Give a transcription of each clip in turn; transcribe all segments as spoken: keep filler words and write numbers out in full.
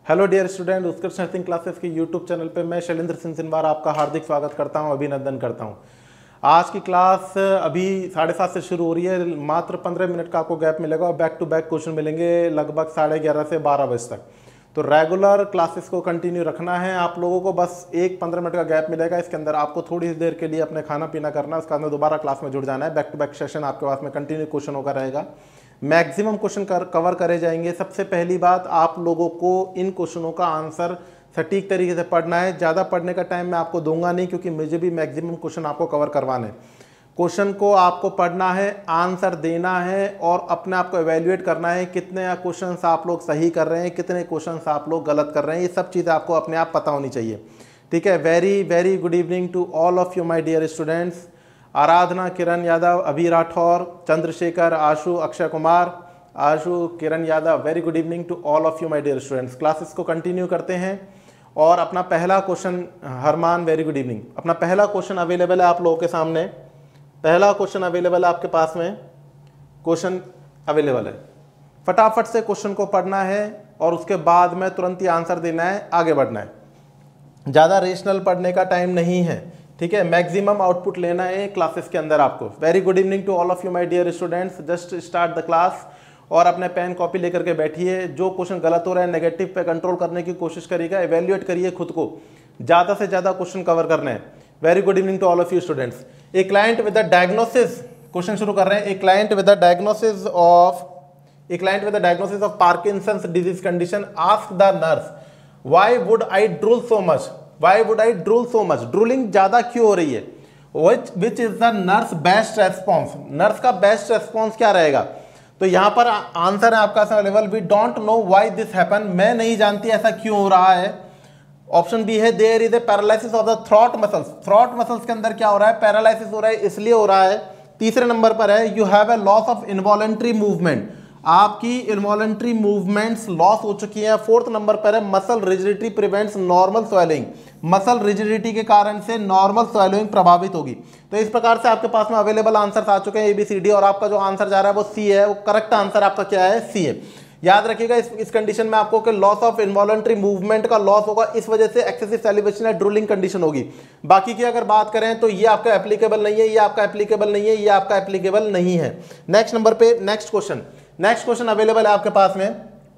Hello dear student, Utkarsh nursing classes के YouTube channel पे मैं शैलेंद्र सिंह सिनवार आपका हार्दिक स्वागत करता हूं, अभिनंदन करता हूं। आज की क्लास अभी साढ़े सात से शुरू हो रही है। मात्र पंद्रह मिनट का आपको गैप मिलेगा और बैक टू बैक क्वेश्चन मिलेंगे लगभग साढ़े ग्यारह से बारह बजे तक। तो रेगुलर क्लासेस को कंटिन्यू रखना है। आप लोगों को बस एक पंद्रह मिनट का गैप मिलेगा, इसके अंदर आपको थोड़ी देर के लिए अपने खाना पीना करना है, उसके बाद में दोबारा क्लास में जुड़ जाना है। बैक टू बैक सेशन आपके पास में कंटिन्यू क्वेश्चन होगा रहेगा। मैक्सिमम क्वेश्चन कर, कवर करे जाएंगे। सबसे पहली बात, आप लोगों को इन क्वेश्चनों का आंसर सटीक तरीके से पढ़ना है। ज़्यादा पढ़ने का टाइम मैं आपको दूंगा नहीं, क्योंकि मुझे भी मैक्सिमम क्वेश्चन आपको कवर करवाने हैं। क्वेश्चन को आपको पढ़ना है, आंसर देना है और अपने आप को एवेल्युएट करना है कितने क्वेश्चंस आप लोग सही कर रहे हैं, कितने क्वेश्चंस आप लोग गलत कर रहे हैं। ये सब चीज़ें आपको अपने आप पता होनी चाहिए। ठीक है। Very very good evening to all of you my dear students. Aradhana, Kiran Yadav, Abhi Rathore, Chandrashekhar, Ashu, Akshay Kumar, Ashu, Kiran Yadav, very good evening to all of you my dear students. Classes को कंटिन्यू करते हैं और अपना पहला question, Harman, very good evening. अपना पहला क्वेश्चन अवेलेबल है आप लोगों के सामने। पहला क्वेश्चन अवेलेबल है आपके पास में, क्वेश्चन अवेलेबल है। फटाफट से क्वेश्चन को पढ़ना है और उसके बाद में तुरंत ही आंसर देना है, आगे बढ़ना है। ज़्यादा रेशनल पढ़ने का टाइम नहीं है। ठीक है। मैक्सिमम आउटपुट लेना है क्लासेस के अंदर आपको। Very good evening to all of you my dear students. Just start the class और अपने पेन कॉपी लेकर के बैठिए। जो क्वेश्चन गलत हो रहा है नेगेटिव पे कंट्रोल करने की कोशिश करिएगा, एवेल्युएट करिए खुद को। ज़्यादा से ज़्यादा क्वेश्चन कवर करने हैं। Very good evening to all of you students. A client with the diagnosis, question शुरू कर रहे हैं। A client with the diagnosis of a client with the diagnosis of Parkinson's disease condition ask the nurse why would I drool so much, why would I drool so much, drooling ज्यादा क्यों हो रही है। Which which is the nurse best response, nurse का best response क्या रहेगा। तो यहां पर आंसर है आपका available, we don't know why this happen, मैं नहीं जानती ऐसा क्यों हो रहा है। ऑप्शन बी है, there is a paralysis of the throat muscles, throat muscles के अंदर क्या हो रहा है, पैरालिसिस हो रहा है, इसलिए हो रहा है। तीसरे नंबर पर है, you have a loss of involuntary movement, आपकी इनवॉलंटरी मूवमेंट्स लॉस हो चुकी है। फोर्थ नंबर पर है, muscle rigidity prevents normal swelling, muscle rigidity के कारण से नॉर्मल स्वेलिंग प्रभावित होगी। तो इस प्रकार से आपके पास में अवेलेबल आंसर आ चुके हैं ए बी सी डी, और आपका जो आंसर जा रहा है वो सी है। वो करेक्ट आंसर आपका क्या है, सी है। याद रखिएगा इस इस कंडीशन में आपको कि लॉस ऑफ इनवॉलंटरी मूवमेंट का लॉस होगा, इस वजह से एक्सेसिव सैलिवेशन या ड्रूलिंग कंडीशन होगी। बाकी की अगर बात करें तो ये आपका एप्लीकेबल नहीं है, ये आपका एप्लीकेबल नहीं है, ये आपका एप्लीकेबल नहीं है। नेक्स्ट नंबर पे next question, next question available है आपके पास में।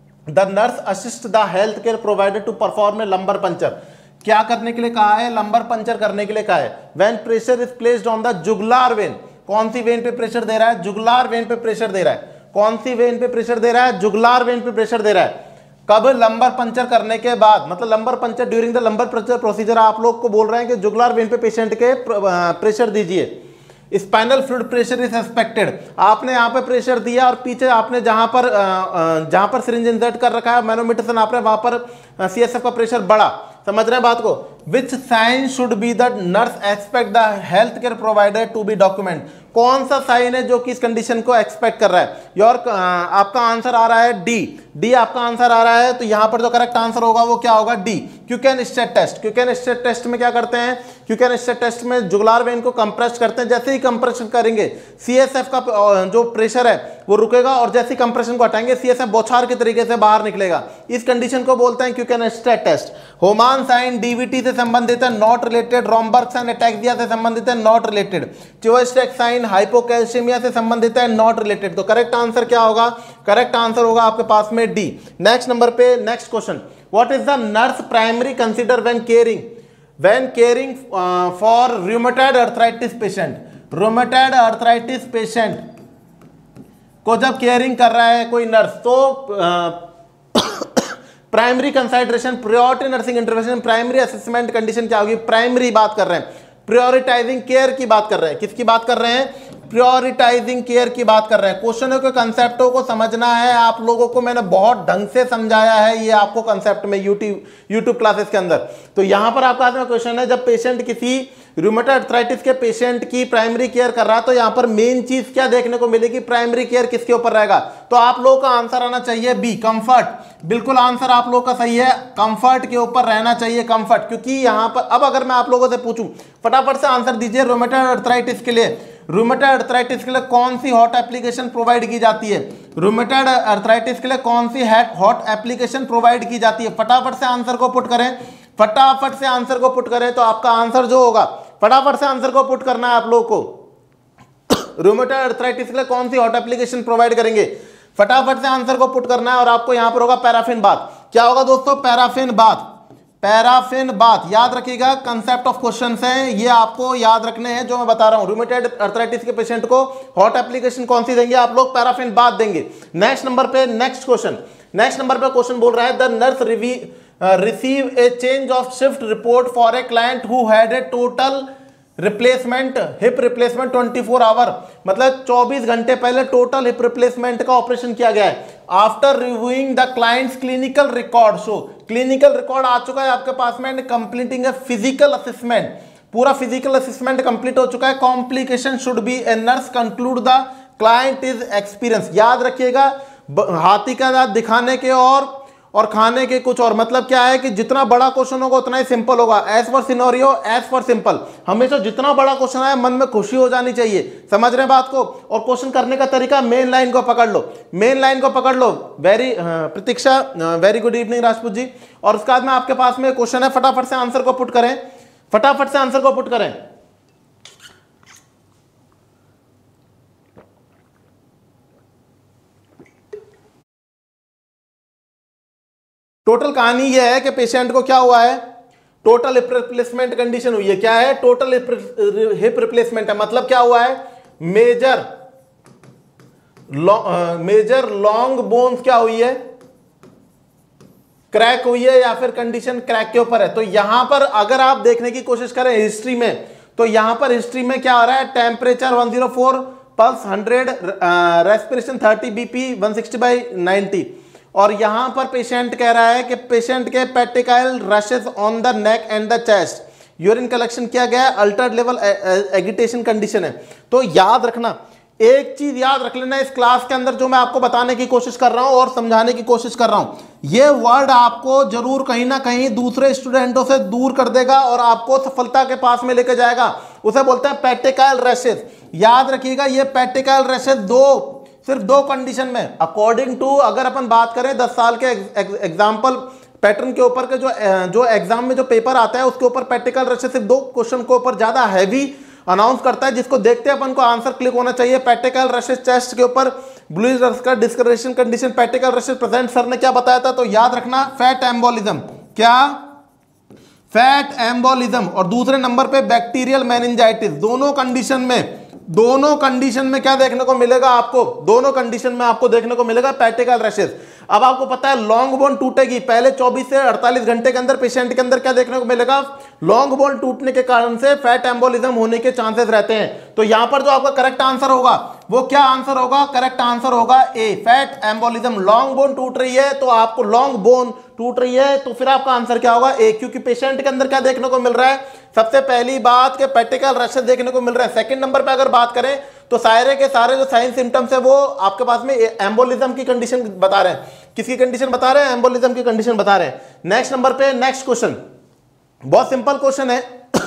The nurse assist the health care provider to perform a lumbar puncture, क्या करने के लिए कहा है, लंबर पंचर करने के लिए कहा है। When pressure is placed on the jugular vein, कौन सी वेन पे प्रेशर दे रहा है, जुगुलार वेन पे प्रेशर दे रहा है। कौन सी वेन पे प्रेशर दे रहा है, जुगुलार वेन पे प्रेशर दे रहा है। कब, लंबर पंचर करने के बाद, मतलब lumbar puncture during the lumbar puncture procedure. आप लोग को बोल रहे हैं कि जुगुलार वेन पे पेशेंट के प्रेशर दीजिए। Spinal fluid pressure is expected, आपने यहाँ पे प्रेशर दिया और पीछे आपने जहां पर जहां पर सिरिंज इंसर्ट कर रखा है, मैनोमीटर से नाप रहे हैं, वहां पर सीएसएफ का प्रेशर बढ़ा। समझ रहे हैं बात को। Which sign should be the nurse expect the health care provider to be document, कौन सा साइन है जो कि इस कंडीशन को एक्सपेक्ट कर रहा है। योर आपका आंसर आ रहा है डी, डी आपका आंसर आ रहा है। तो यहां पर जो करेक्ट आंसर होगा वो क्या होगा, D. Queckenstedt test, Queckenstedt test में क्या करते हैं, क्यूकेन स्टेट टेस्ट में जुगुलार वेन को कंप्रेस करते हैं। जैसे ही कंप्रेशन करेंगे सीएसएफ का जो प्रेशर है वो रुकेगा, और जैसे ही कंप्रेशन को हटाएंगे सीएसएफ बौछार के तरीके से बाहर निकलेगा। इस कंडीशन को बोलते हैं Queckenstedt test. Homans sign DVT से संबंधित है, not related. Romberg sign ataxia से संबंधित है, not related. Chvostek sign hypocalcaemia से संबंधित है, नॉट रिलेटेड। तो करेक्ट आंसर क्या होगा, करेक्ट आंसर होगा आपके पास में डी। नेक्स्ट नंबर पे next question, what is the nurse primary consider when caring, when caring for rheumatoid arthritis patient, rheumatoid arthritis patient को जब केयरिंग कर रहा है कोई नर्स, तो primary consideration, priority nursing intervention, primary assessment condition क्या होगी, प्राइमरी बात कर रहे हैं, प्रायोरिटाइजिंग केयर की बात कर रहे हैं। किसकी बात कर रहे हैं, प्रायोरिटाइजिंग केयर की बात कर रहे हैं। क्वेश्चनों के कंसेप्टों को समझना है आप लोगों को, मैंने बहुत ढंग से समझाया है ये आपको कंसेप्ट में यूट्यूब यूट्यूब क्लासेस के अंदर। तो यहां पर आपका क्वेश्चन है, जब पेशेंट किसी रूमेटॉइड अर्थराइटिस के पेशेंट की प्राइमरी केयर कर रहा है, तो यहां पर मेन चीज क्या देखने को मिलेगी, प्राइमरी केयर किसके ऊपर रहेगा। तो आप लोगों का आंसर आना चाहिए बी, कंफर्ट। बिल्कुल आंसर आप लोगों का सही है, कंफर्ट के ऊपर रहना चाहिए, कंफर्ट। क्योंकि यहां पर अब अगर मैं आप लोगों से पूछूं, फटाफट से आंसर दीजिए रूमेटॉइड अर्थराइटिस के लिए, रूमेटॉइड अर्थराइटिस के लिए कौन सी हॉट एप्लीकेशन प्रोवाइड की जाती है? रूमेटॉइड अर्थराइटिस के लिए कौन सी हॉट एप्लीकेशन प्रोवाइड की जाती है? फटाफट से आंसर को पुट करें, फटाफट से आंसर को पुट करें। तो आपका आंसर जो होगा, फटाफट से आंसर को पुट करना है आप लोग को। रूमेटॉइड अर्थराइटिस के लिए कौन सी हॉट एप्लीकेशन प्रोवाइड करेंगे? फटाफट से आंसर को पुट करना है। और आपको यहां पर होगा पैराफिन बाथ। क्या होगा दोस्तों? Paraffin bath. पैराफिन बाथ याद रखिएगा, कंसेप्ट ऑफ क्वेश्चन है ये, आपको याद रखने हैं जो मैं बता रहा हूं। रूमेटॉइड अर्थराइटिस के पेशेंट को हॉट एप्लीकेशन कौन सी देंगे? आप लोग पैराफिन बाथ देंगे। नेक्स्ट नंबर पे नेक्स्ट क्वेश्चन नेक्स्ट नंबर पे क्वेश्चन बोल रहा है, the nurse re receive a change of shift report for a client who had a total replacement hip replacement चौबीस आवर, मतलब चौबीस घंटे पहले टोटल हिप रिप्लेसमेंट का ऑपरेशन किया गया है। After reviewing the client's clinical record, so clinical record आ चुका है आपके पास में, and completing a physical assessment, पूरा फिजिकल असेसमेंट कंप्लीट हो चुका है। Complication should be a nurse conclude the client is experience. याद रखिएगा, हाथी का दांत दिखाने के और और खाने के कुछ और, मतलब क्या है कि जितना बड़ा क्वेश्चन होगा उतना ही सिंपल होगा। As for scenario, as for simple, हमेशा जितना बड़ा क्वेश्चन आए मन में खुशी हो जानी चाहिए। समझ रहे हैं बात को? और क्वेश्चन करने का तरीका, मेन लाइन को पकड़ लो, मेन लाइन को पकड़ लो। Very Pratiksha, very good evening Rajput ji. और उसके बाद में आपके पास में क्वेश्चन है, फटाफट से आंसर को पुट करें, फटाफट से आंसर को पुट करें। टोटल कहानी यह है कि पेशेंट को क्या हुआ है? टोटल हिप रिप्लेसमेंट कंडीशन हुई है। क्या है? टोटल हिप रिप्लेसमेंट है। मतलब क्या हुआ है? मेजर मेजर लॉन्ग बोन्स क्या हुई है? क्रैक हुई है, या फिर कंडीशन क्रैक के ऊपर है। तो यहां पर अगर आप देखने की कोशिश करें हिस्ट्री में, तो यहां पर हिस्ट्री में क्या आ रहा है? Temperature one zero four, pulse hundred, respiration thirty, BP one sixty by ninety. और यहां पर पेशेंट कह रहा है कि पेशेंट के petechial rashes on the neck and the chest, urine collection किया गया है, अल्टर्ड लेवल एगिटेशन कंडीशन है। तो याद रखना, एक चीज याद रख लेना इस क्लास के अंदर जो मैं आपको बताने की कोशिश कर रहा हूं और समझाने की कोशिश कर रहा हूं, ये वर्ड आपको जरूर कहीं ना कहीं दूसरे स्टूडेंटों से दूर कर देगा और आपको सफलता के पास में लेके जाएगा। उसे बोलते हैं पेटिकाइल रशेस। याद रखिएगा, ये पेटिकाइल रशेस दो, सिर्फ दो कंडीशन में, अकॉर्डिंग टू, अगर अपन बात करें दस साल के एग्जाम्पल पैटर्न के ऊपर के जो जो एग्जाम में जो पेपर आता है उसके ऊपर पेटिकल रशेस सिर्फ दो क्वेश्चन के ऊपर ज्यादा हैवी अनाउंस करता है, जिसको देखते अपन को आंसर क्लिक होना चाहिए। पेटिकल रशेस चेस्ट के ऊपर ब्लूइश रस का discolouration condition, petechial rashes present, sir ने क्या बताया था? तो याद रखना, फैट एम्बोलिज्म। क्या? Fat embolism. और दूसरे नंबर पे बैक्टीरियल मेनिंजाइटिस। दोनों कंडीशन में दोनों कंडीशन में क्या देखने को मिलेगा आपको? दोनों कंडीशन में आपको देखने को मिलेगा पेटिकल रशेस। अब आपको पता है लॉन्ग बोन टूटेगी, पहले चौबीस से अड़तालीस घंटे के अंदर पेशेंट के अंदर क्या देखने को मिलेगा? लॉन्ग बोन टूटने के कारण से फैट एम्बोलिज्म होने के चांसेस रहते हैं। तो यहां पर जो आपका करेक्ट आंसर होगा वो क्या आंसर होगा? करेक्ट आंसर होगा A, fat embolism. Long bone टूट रही है तो आपको लॉन्ग बोन टूट रही है तो फिर आपका आंसर क्या होगा? ए, क्योंकि पेशेंट के अंदर क्या देखने को मिल रहा है? सबसे पहली बात के पेटिकल रशेस देखने को मिल रहा है। सेकंड नंबर पे अगर बात करें तो सारे के सारे जो साइन सिम्टम्स है वो आपके पास में एम्बोलिज्म की कंडीशन बता रहे हैं। किसकी कंडीशन बता रहे हैं? एम्बोलिज्म की कंडीशन बता रहे हैं। नेक्स्ट नंबर पे नेक्स्ट क्वेश्चन, बहुत सिंपल क्वेश्चन है।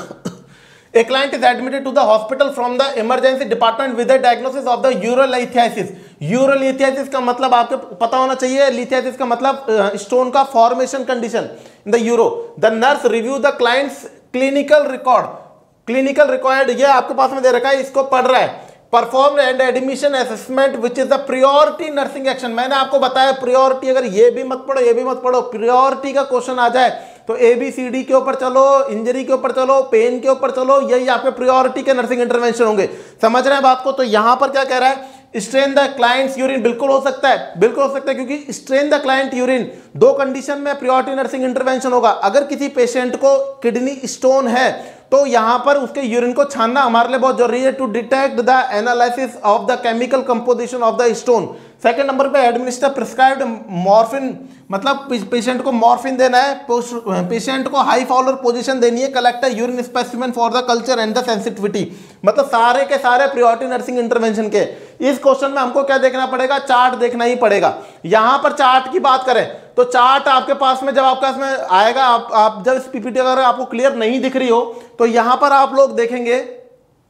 A client is admitted to the hospital from the emergency department with a diagnosis of the urolithiasis. Urolithiasis का मतलब आपको पता होना चाहिए, lithiasis का मतलब स्टोन का formation condition in the uro. The nurse review the client's clinical record, clinical record ये आपके पास में दे रखा है, इसको पढ़ रहा है। Perform and admission assessment which is the priority nursing action. मैंने आपको बताया प्रियोरिटी, अगर ये भी मत पढ़ो ये भी मत पढ़ो, प्रियोरिटी का क्वेश्चन आ जाए तो ए बी सी डी के ऊपर चलो, इंजरी के ऊपर चलो, पेन के ऊपर चलो, यही आपके प्रियोरिटी के नर्सिंग इंटरवेंशन होंगे। समझ रहे हैं बात को? तो यहां पर क्या कह रहा है? स्ट्रेन द क्लाइंट्स यूरिन, बिल्कुल हो सकता है, बिल्कुल हो सकता है, क्योंकि स्ट्रेन द क्लाइंट यूरिन दो कंडीशन में प्रियोरिटी नर्सिंग इंटरवेंशन होगा। अगर किसी पेशेंट को किडनी स्टोन है तो यहां पर उसके यूरिन को छानना हमारे लिए बहुत जरूरी है to detect the analysis of the chemical composition of the stone. Second number पे एडमिनिस्टर प्रिस्क्राइब्ड मॉर्फिन, मतलब पेशेंट को मॉर्फिन देना है, पेशेंट को हाई फॉलोअर पोजीशन देनी है, collect urine specimen for the culture and the sensitivity. मतलब सारे के सारे प्रायोरिटी नर्सिंग इंटरवेंशन के इस क्वेश्चन में हमको क्या देखना पड़ेगा? चार्ट देखना ही पड़ेगा। यहां पर चार्ट की बात करें तो चार्ट आपके पास में जब आपके पास में आएगा, आप, आप जब इस पीपीटी अगर आपको क्लियर नहीं दिख रही हो तो यहां पर आप लोग देखेंगे,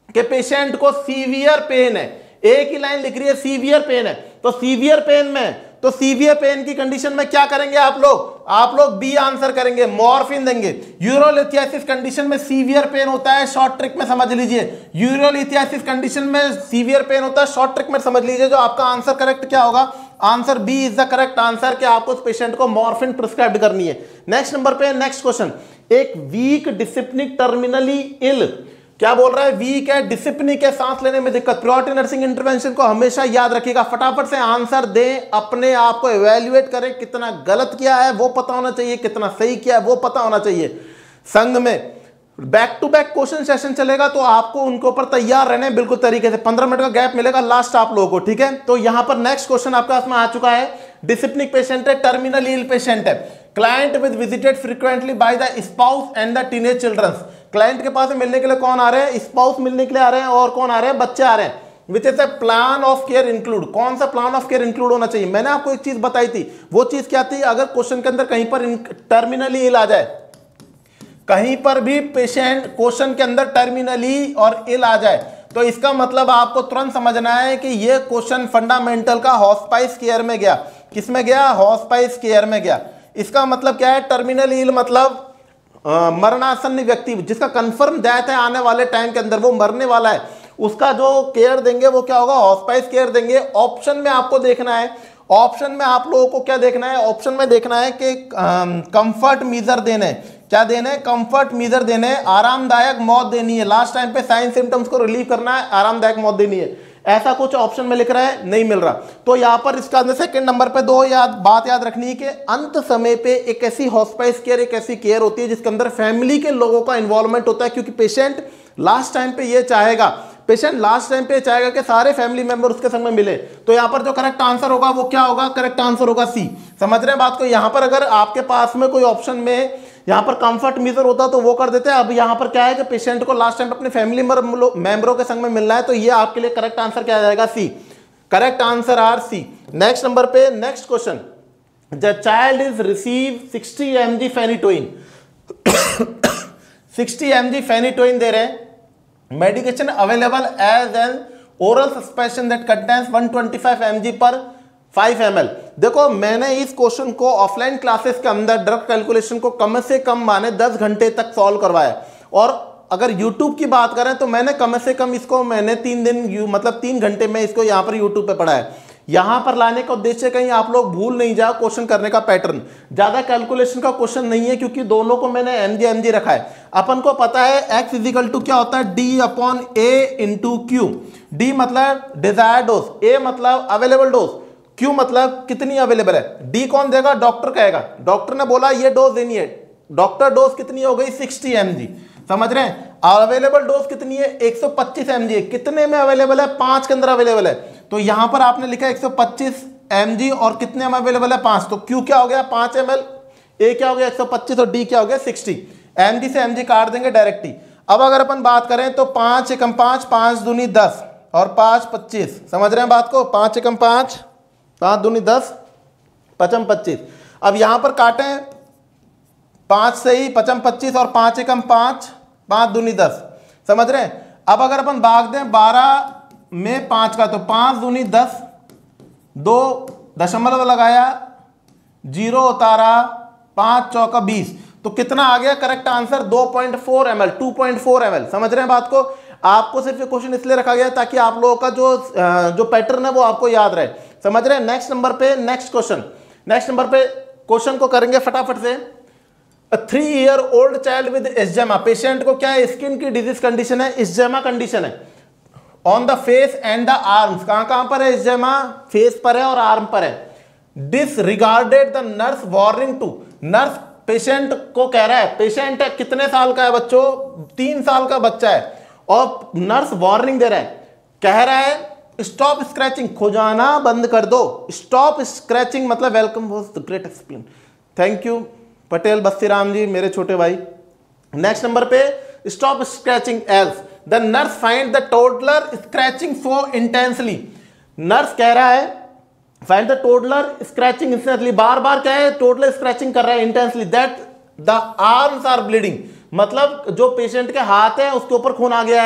कि पेशेंट को सीवियर पेन है, एक ही लाइन लिख रही है सीवियर पेन है, तो सीवियर पेन में, तो सीवियर पेन की कंडीशन में क्या करेंगे आप लोग, आप लोग बी आंसर करेंगे, मॉर्फिन देंगे। यूरोलिथियासिस कंडीशन में सीवियर पेन होता है, शॉर्ट ट्रिक में समझ लीजिए, यूरोलिथियासिस कंडीशन में सीवियर पेन होता है, शॉर्ट ट्रिक में समझ लीजिए। जो आपका आंसर करेक्ट क्या होगा, answer B is the correct answer, कि आपको उस पेशेंट को मॉर्फिन प्रिस्क्राइब करनी है। नेक्स्ट नंबर पे नेक्स्ट क्वेश्चन, एक वीक डिसिप्निक टर्मिनली इल, क्या बोल रहा है, वीक है, डिसिप्निक है, सांस लेने में दिक्कत, प्रायोरिटी नर्सिंग इंटरवेंशन को हमेशा याद रखिएगा। फटाफट से आंसर दें, अपने आप को एवेल्युएट करें, कितना गलत किया है वो पता होना चाहिए, कितना सही किया है वो पता होना चाहिए। संघ में back to back question session चलेगा, तो आपको उनके ऊपर तैयार रहने बिल्कुल तरीके से। पंद्रह मिनट का गैप मिलेगा लास्ट आप लोगों को, ठीक है। तो यहां पर नेक्स्ट क्वेश्चन आपके पास में आ चुका है, डिसिप्निक पेशेंट है, टर्मिनल इल पेशेंट है, client with visited frequently by the spouse and the teenage childrens. Client के पास मिलने के लिए कौन आ रहे हैं, स्पाउस मिलने के लिए आ रहे हैं, और कौन आ रहे हैं, बच्चे आ रहे हैं। Which is a plan of care include, कौन सा प्लान ऑफ केयर इंक्लूड होना चाहिए। मैंने आपको एक चीज बताई थी, वो चीज क्या थी, अगर क्वेश्चन के अंदर कहीं पर टर्मिनली इल आ जाए, कहीं पर भी पेशेंट क्वेश्चन के अंदर टर्मिनली और इल आ जाए, तो इसका मतलब आपको तुरंत समझना है कि ये क्वेश्चन फंडामेंटल का हॉस्पाइस केयर में गया। किस में गया, हॉस्पाइस केयर में गया। इसका मतलब क्या है, टर्मिनल इल मतलब मरणासन्न व्यक्ति जिसका कंफर्म डेथ है आने वाले टाइम के अंदर, वो मरने वाला है, उसका जो केयर देंगे वो क्या होगा, हॉस्पाइस केयर देंगे। ऑप्शन में आपको देखना है, ऑप्शन में आप लोगों को क्या देखना है, ऑप्शन में देखना है कि कंफर्ट मीजर देने, क्या देने, कंफर्ट मीजर देने, आरामदायक मौत देनी है, लास्ट टाइम पे साइन सिम्टम्स को रिलीव करना है, आरामदायक मौत देनी है, ऐसा कुछ ऑप्शन में लिख रहा है, नहीं मिल रहा। तो यहां पर इसका सेकंड नंबर पे दो याद बात याद रखनी है कि अंत समय पे एक ऐसी हॉस्पाइस केयर, एक ऐसी केयर होती है जिसके अंदर फैमिली के लोगों का इन्वॉल्वमेंट होता है, क्योंकि पेशेंट लास्ट टाइम पे ये चाहेगा, पेशेंट लास्ट टाइम पे चाहेगा कि सारे फैमिली मेंबर उसके संग में मिले। तो यहां पर जो करेक्ट आंसर होगा वो क्या होगा, करेक्ट आंसर होगा सी। समझ रहे हैं बात को। यहां पर अगर आपके पास में कोई ऑप्शन में यहां पर कंफर्ट मीजर होता तो वो कर देते हैं। अब यहां पर क्या है कि पेशेंट को लास्ट टाइम अपने फैमिली मेंबरों के संग में मिलना है, तो ये आपके लिए करेक्ट आंसर क्या आ जाएगा, C. Correct answer are C. Next number पे next question, the child is receive sixty M G phenytoin, sixty M G phenytoin दे रहे हैं, medication available as an oral suspension that contains one twenty five M G per five M L. देखो मैंने इस question को offline classes के अंदर drug calculation को कम से कम माने दस घंटे तक सॉल्व करवाया, और अगर YouTube की बात करें तो मैंने कम से कम इसको मैंने तीन दिन मतलब तीन घंटे में इसको यहाँ पर YouTube पे पढ़ा है। यहाँ पर लाने का उद्देश्य कहीं आप लोग भूल नहीं जाओ क्वेश्चन करने का पैटर्न, ज्यादा कैलकुलेशन का क्वेश्चन नहीं है, क्योंकि दोनों को मैंने एम जी एम जी रखा है। अपन को पता है एक्स इजिकल टू क्या होता है, D upon A into Q. D मतलब डिजायर्ड डोज, ए मतलब अवेलेबल डोज, क्यू मतलब कितनी अवेलेबल है। डी कौन देगा, डॉक्टर कहेगा, डॉक्टर ने बोला ये डोज देनी है, डॉक्टर डोज कितनी हो गई सिक्सटी एम जी। समझ रहे हैं। अवेलेबल डोज कितनी है एक सौ पच्चीस एम जी, कितने में अवेलेबल है, पांच के अंदर अवेलेबल है। तो यहां पर आपने लिखा एक सौ पच्चीस एम जी और कितने में अवेलेबल है, पांच। तो क्यू क्या हो गया, पांच एम एल, ए क्या हो गया एक सौ पच्चीस और डी क्या हो गया सिक्सटी। एम जी से एम जी काट देंगे डायरेक्ट ही। अब अगर अपन बात करें तो पांच एकम पांच, पांच दूनी दस और पांच पच्चीस। समझ रहे हैं बात को, पांच एकम पांच, पांच दूनी दस, पचम पच्चीस। अब यहां पर काटें पांच से ही पचम पच्चीस और पांच एकम पांच, पांच दूनी दस। समझ रहे हैं। अब अगर अपन भाग दें बारह में पांच का, तो पांच दूनी दस, दो दशमलव लगाया, जीरो उतारा, पांच चौका बीस, तो कितना आ गया करेक्ट आंसर दो point four M L, two point four M L. समझ रहे हैं बात को। आपको सिर्फ ये क्वेश्चन इसलिए रखा गया ताकि आप लोगों का जो जो पैटर्न है वो आपको याद रहे। समझ रहे हैं। नेक्स्ट नंबर पे नेक्स्ट क्वेश्चन, नेक्स्ट नंबर पे क्वेश्चन को करेंगे फटाफट से। Three year old child with eczema, patient को क्या है, स्किन की डिजीज कंडीशन है, एस्जेमा कंडीशन है। On the face and the arms, कहां कहां पर है एस्जेमा, फेस पर है और आर्म पर है। Disregarded the nurse warning to, nurse patient को कह रहा है, पेशेंट है कितने साल का है बच्चों, तीन साल का बच्चा है, और नर्स वार्निंग दे रहा है, कह रहा है स्टॉप स्क्रैचिंग, खुजाना बंद कर दो। स्टॉप स्क्रैचिंग मतलब welcome was the great explain, thank you Patel Basti Ram ji मेरे छोटे भाई। नेक्स्ट नंबर पे stop scratching else the nurse find the toddler scratching so intensely. Nurse कह रहा है find the toddler scratching intensely, बार बार क्या है टोडलर स्क्रैचिंग कर रहा है intensely, that the arms are bleeding, मतलब जो पेशेंट के हाथ है उसके ऊपर खून आ गया है।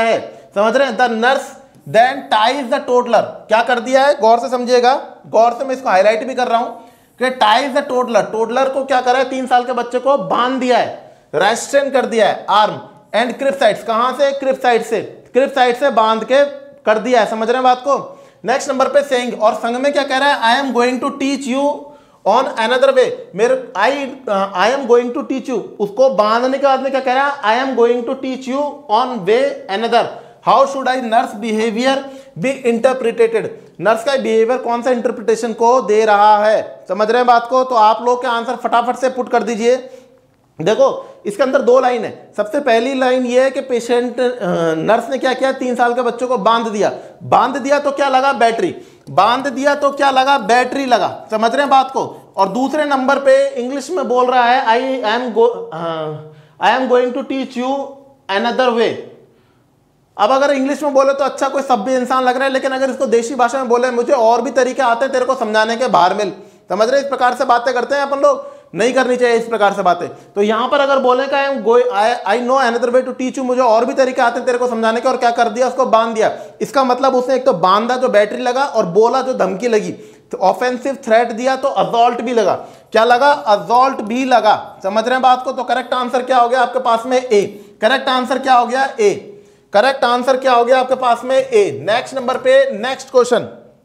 समझ रहे हैं, the nurse then ties the toddler, क्या कर दिया है, गौर से समझिएगा, गौर से मैं इसको हाईलाइट भी कर रहा हूं कि टाइज द टोडलर, टोडलर को क्या करा है, तीन साल के बच्चे को बांध दिया है, रेस्ट्रेन कर दिया है, आर्म एंड क्रिप साइड्स, कहां से, क्रिप साइड से, क्रिप साइड से बांध के कर दिया है, समझ रहे हैं बात को। नेक्स्ट नंबर पे सेइंग, और संग में क्या कह रहा है, I am going to teach you on another way, मेरे I I am going to teach you, उसको बांधने के बाद में क्या कह रहा है, I am going to teach you on way another, how should I nurse behaviour be interpreted, nurse का बिहेवियर कौन सा इंटरप्रिटेशन को दे रहा है, समझ रहे हैं बात को। तो आप लोग के आंसर फटाफट से पुट कर दीजिए। देखो इसके अंदर दो लाइन है, सबसे पहली लाइन ये है कि पेशेंट नर्स ने क्या किया, तीन साल के बच्चों को बांध दिया, बांध दिया तो क्या लगा, बैटरी, बांध दिया तो क्या लगा, बैटरी लगा, समझ रहे हैं बात को। और दूसरे नंबर पे इंग्लिश में बोल रहा है, I am go I am going to teach you another way. अब अगर इंग्लिश में बोले तो अच्छा कोई सभ्य इंसान लग रहा है, लेकिन अगर इसको देशी भाषा में बोले, मुझे और भी तरीके आते हैं तेरे को समझाने के, बाहर मिल, समझ रहे, इस प्रकार से बातें करते हैं अपन लोग, नहीं करनी चाहिए इस प्रकार से बातें। तो यहां पर अगर बोले का I know another way to teach you, मुझे और भी तरीके आते हैं तेरे को समझाने के, और क्या कर दिया, उसको बांध दिया, इसका मतलब उसने एक तो बांधा जो बैटरी लगा, और बोला जो धमकी लगी, तो ऑफेंसिव थ्रेट दिया तो असॉल्ट भी लगा, क्या लगा, असॉल्ट भी लगा, समझ रहे हैं बात को। तो करेक्ट आंसर क्या हो गया आपके पास में, ए, करेक्ट आंसर क्या हो गया, ए, करेक्ट आंसर क्या हो गया आपके पास में, ए। नेक्स्ट नंबर पे next question,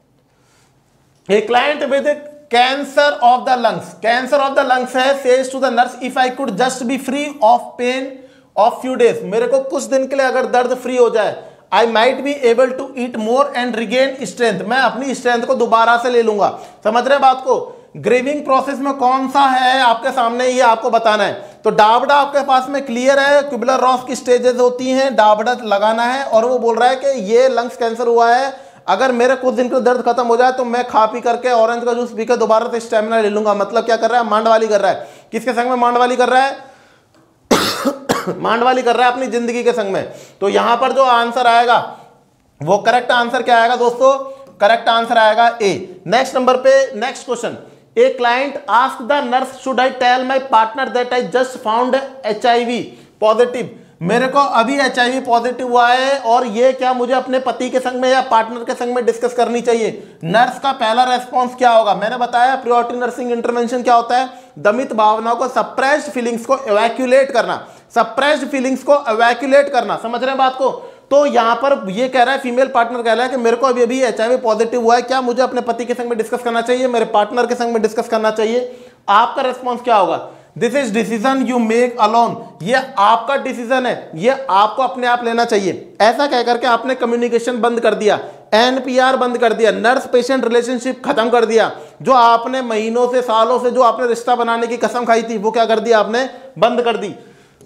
a client with cancer of the lungs, cancer of the lungs है, says to the nurse if I could just be free of pain of few days, मेरे को कुछ दिन के लिए अगर दर्द फ्री हो जाए, I might be able to eat more and regain strength, मैं अपनी स्ट्रेंथ को दोबारा से ले लूंगा, समझ रहे बात को। ग्रेविंग प्रोसेस में कौन सा है आपके सामने, ये आपको बताना है। तो डाबडा आपके पास में क्लियर है, क्यूबुलर रॉस की स्टेजेस होती हैं, डाबडा लगाना है, और वो बोल रहा है कि ये लंग्स कैंसर हुआ है, अगर मेरे कुछ दिन का दर्द खत्म हो जाए तो मैं खा पी करके ऑरेंज का जूस पीकर दोबारा से स्टेमिना ले लूंगा। मतलब क्या कर रहा है, मांडवाली कर रहा है, किसके संग में मांडवाली कर रहा है मांडवाली कर रहा है अपनी जिंदगी के संग में। तो यहां पर जो आंसर आएगा वो करेक्ट आंसर क्या आएगा दोस्तों, करेक्ट आंसर आएगा ए। नेक्स्ट नंबर पे next question, a client ask the nurse should I tell my partner that I just found H I V positive, मेरे को अभी एच आई वी पॉजिटिव हुआ है, और ये क्या मुझे अपने पति के संग में या पार्टनर के संग में डिस्कस करनी चाहिए। नर्स का पहला रेस्पॉन्स क्या होगा, मैंने बताया प्रायोरिटी नर्सिंग इंटरवेंशन क्या होता है, दमित भावनाओं को, सप्रेस्ड फीलिंग्स को एवैक्यूलेट करना, सप्रेस्ड फीलिंग्स को एवैक्यूलेट करना, समझ रहे हैं बात को। तो यहां पर ये कह रहा है, फीमेल पार्टनर कह रहा है कि मेरे को अभी अभी एच आई वी पॉजिटिव हुआ है, क्या मुझे अपने पति के संग में डिस्कस करना चाहिए, मेरे पार्टनर के संग में डिस्कस करना चाहिए। आपका रेस्पॉन्स क्या होगा, this is decision you make alone, ये आपका डिसीजन है, ये आपको अपने आप लेना चाहिए। ऐसा कह करके आपने कम्युनिकेशन बंद कर दिया, एन पी आर बंद कर दिया, नर्स पेशेंट रिलेशनशिप खत्म कर दिया, जो आपने महीनों से सालों से जो आपने रिश्ता बनाने की कसम खाई थी वो क्या कर दिया आपने, बंद कर दी।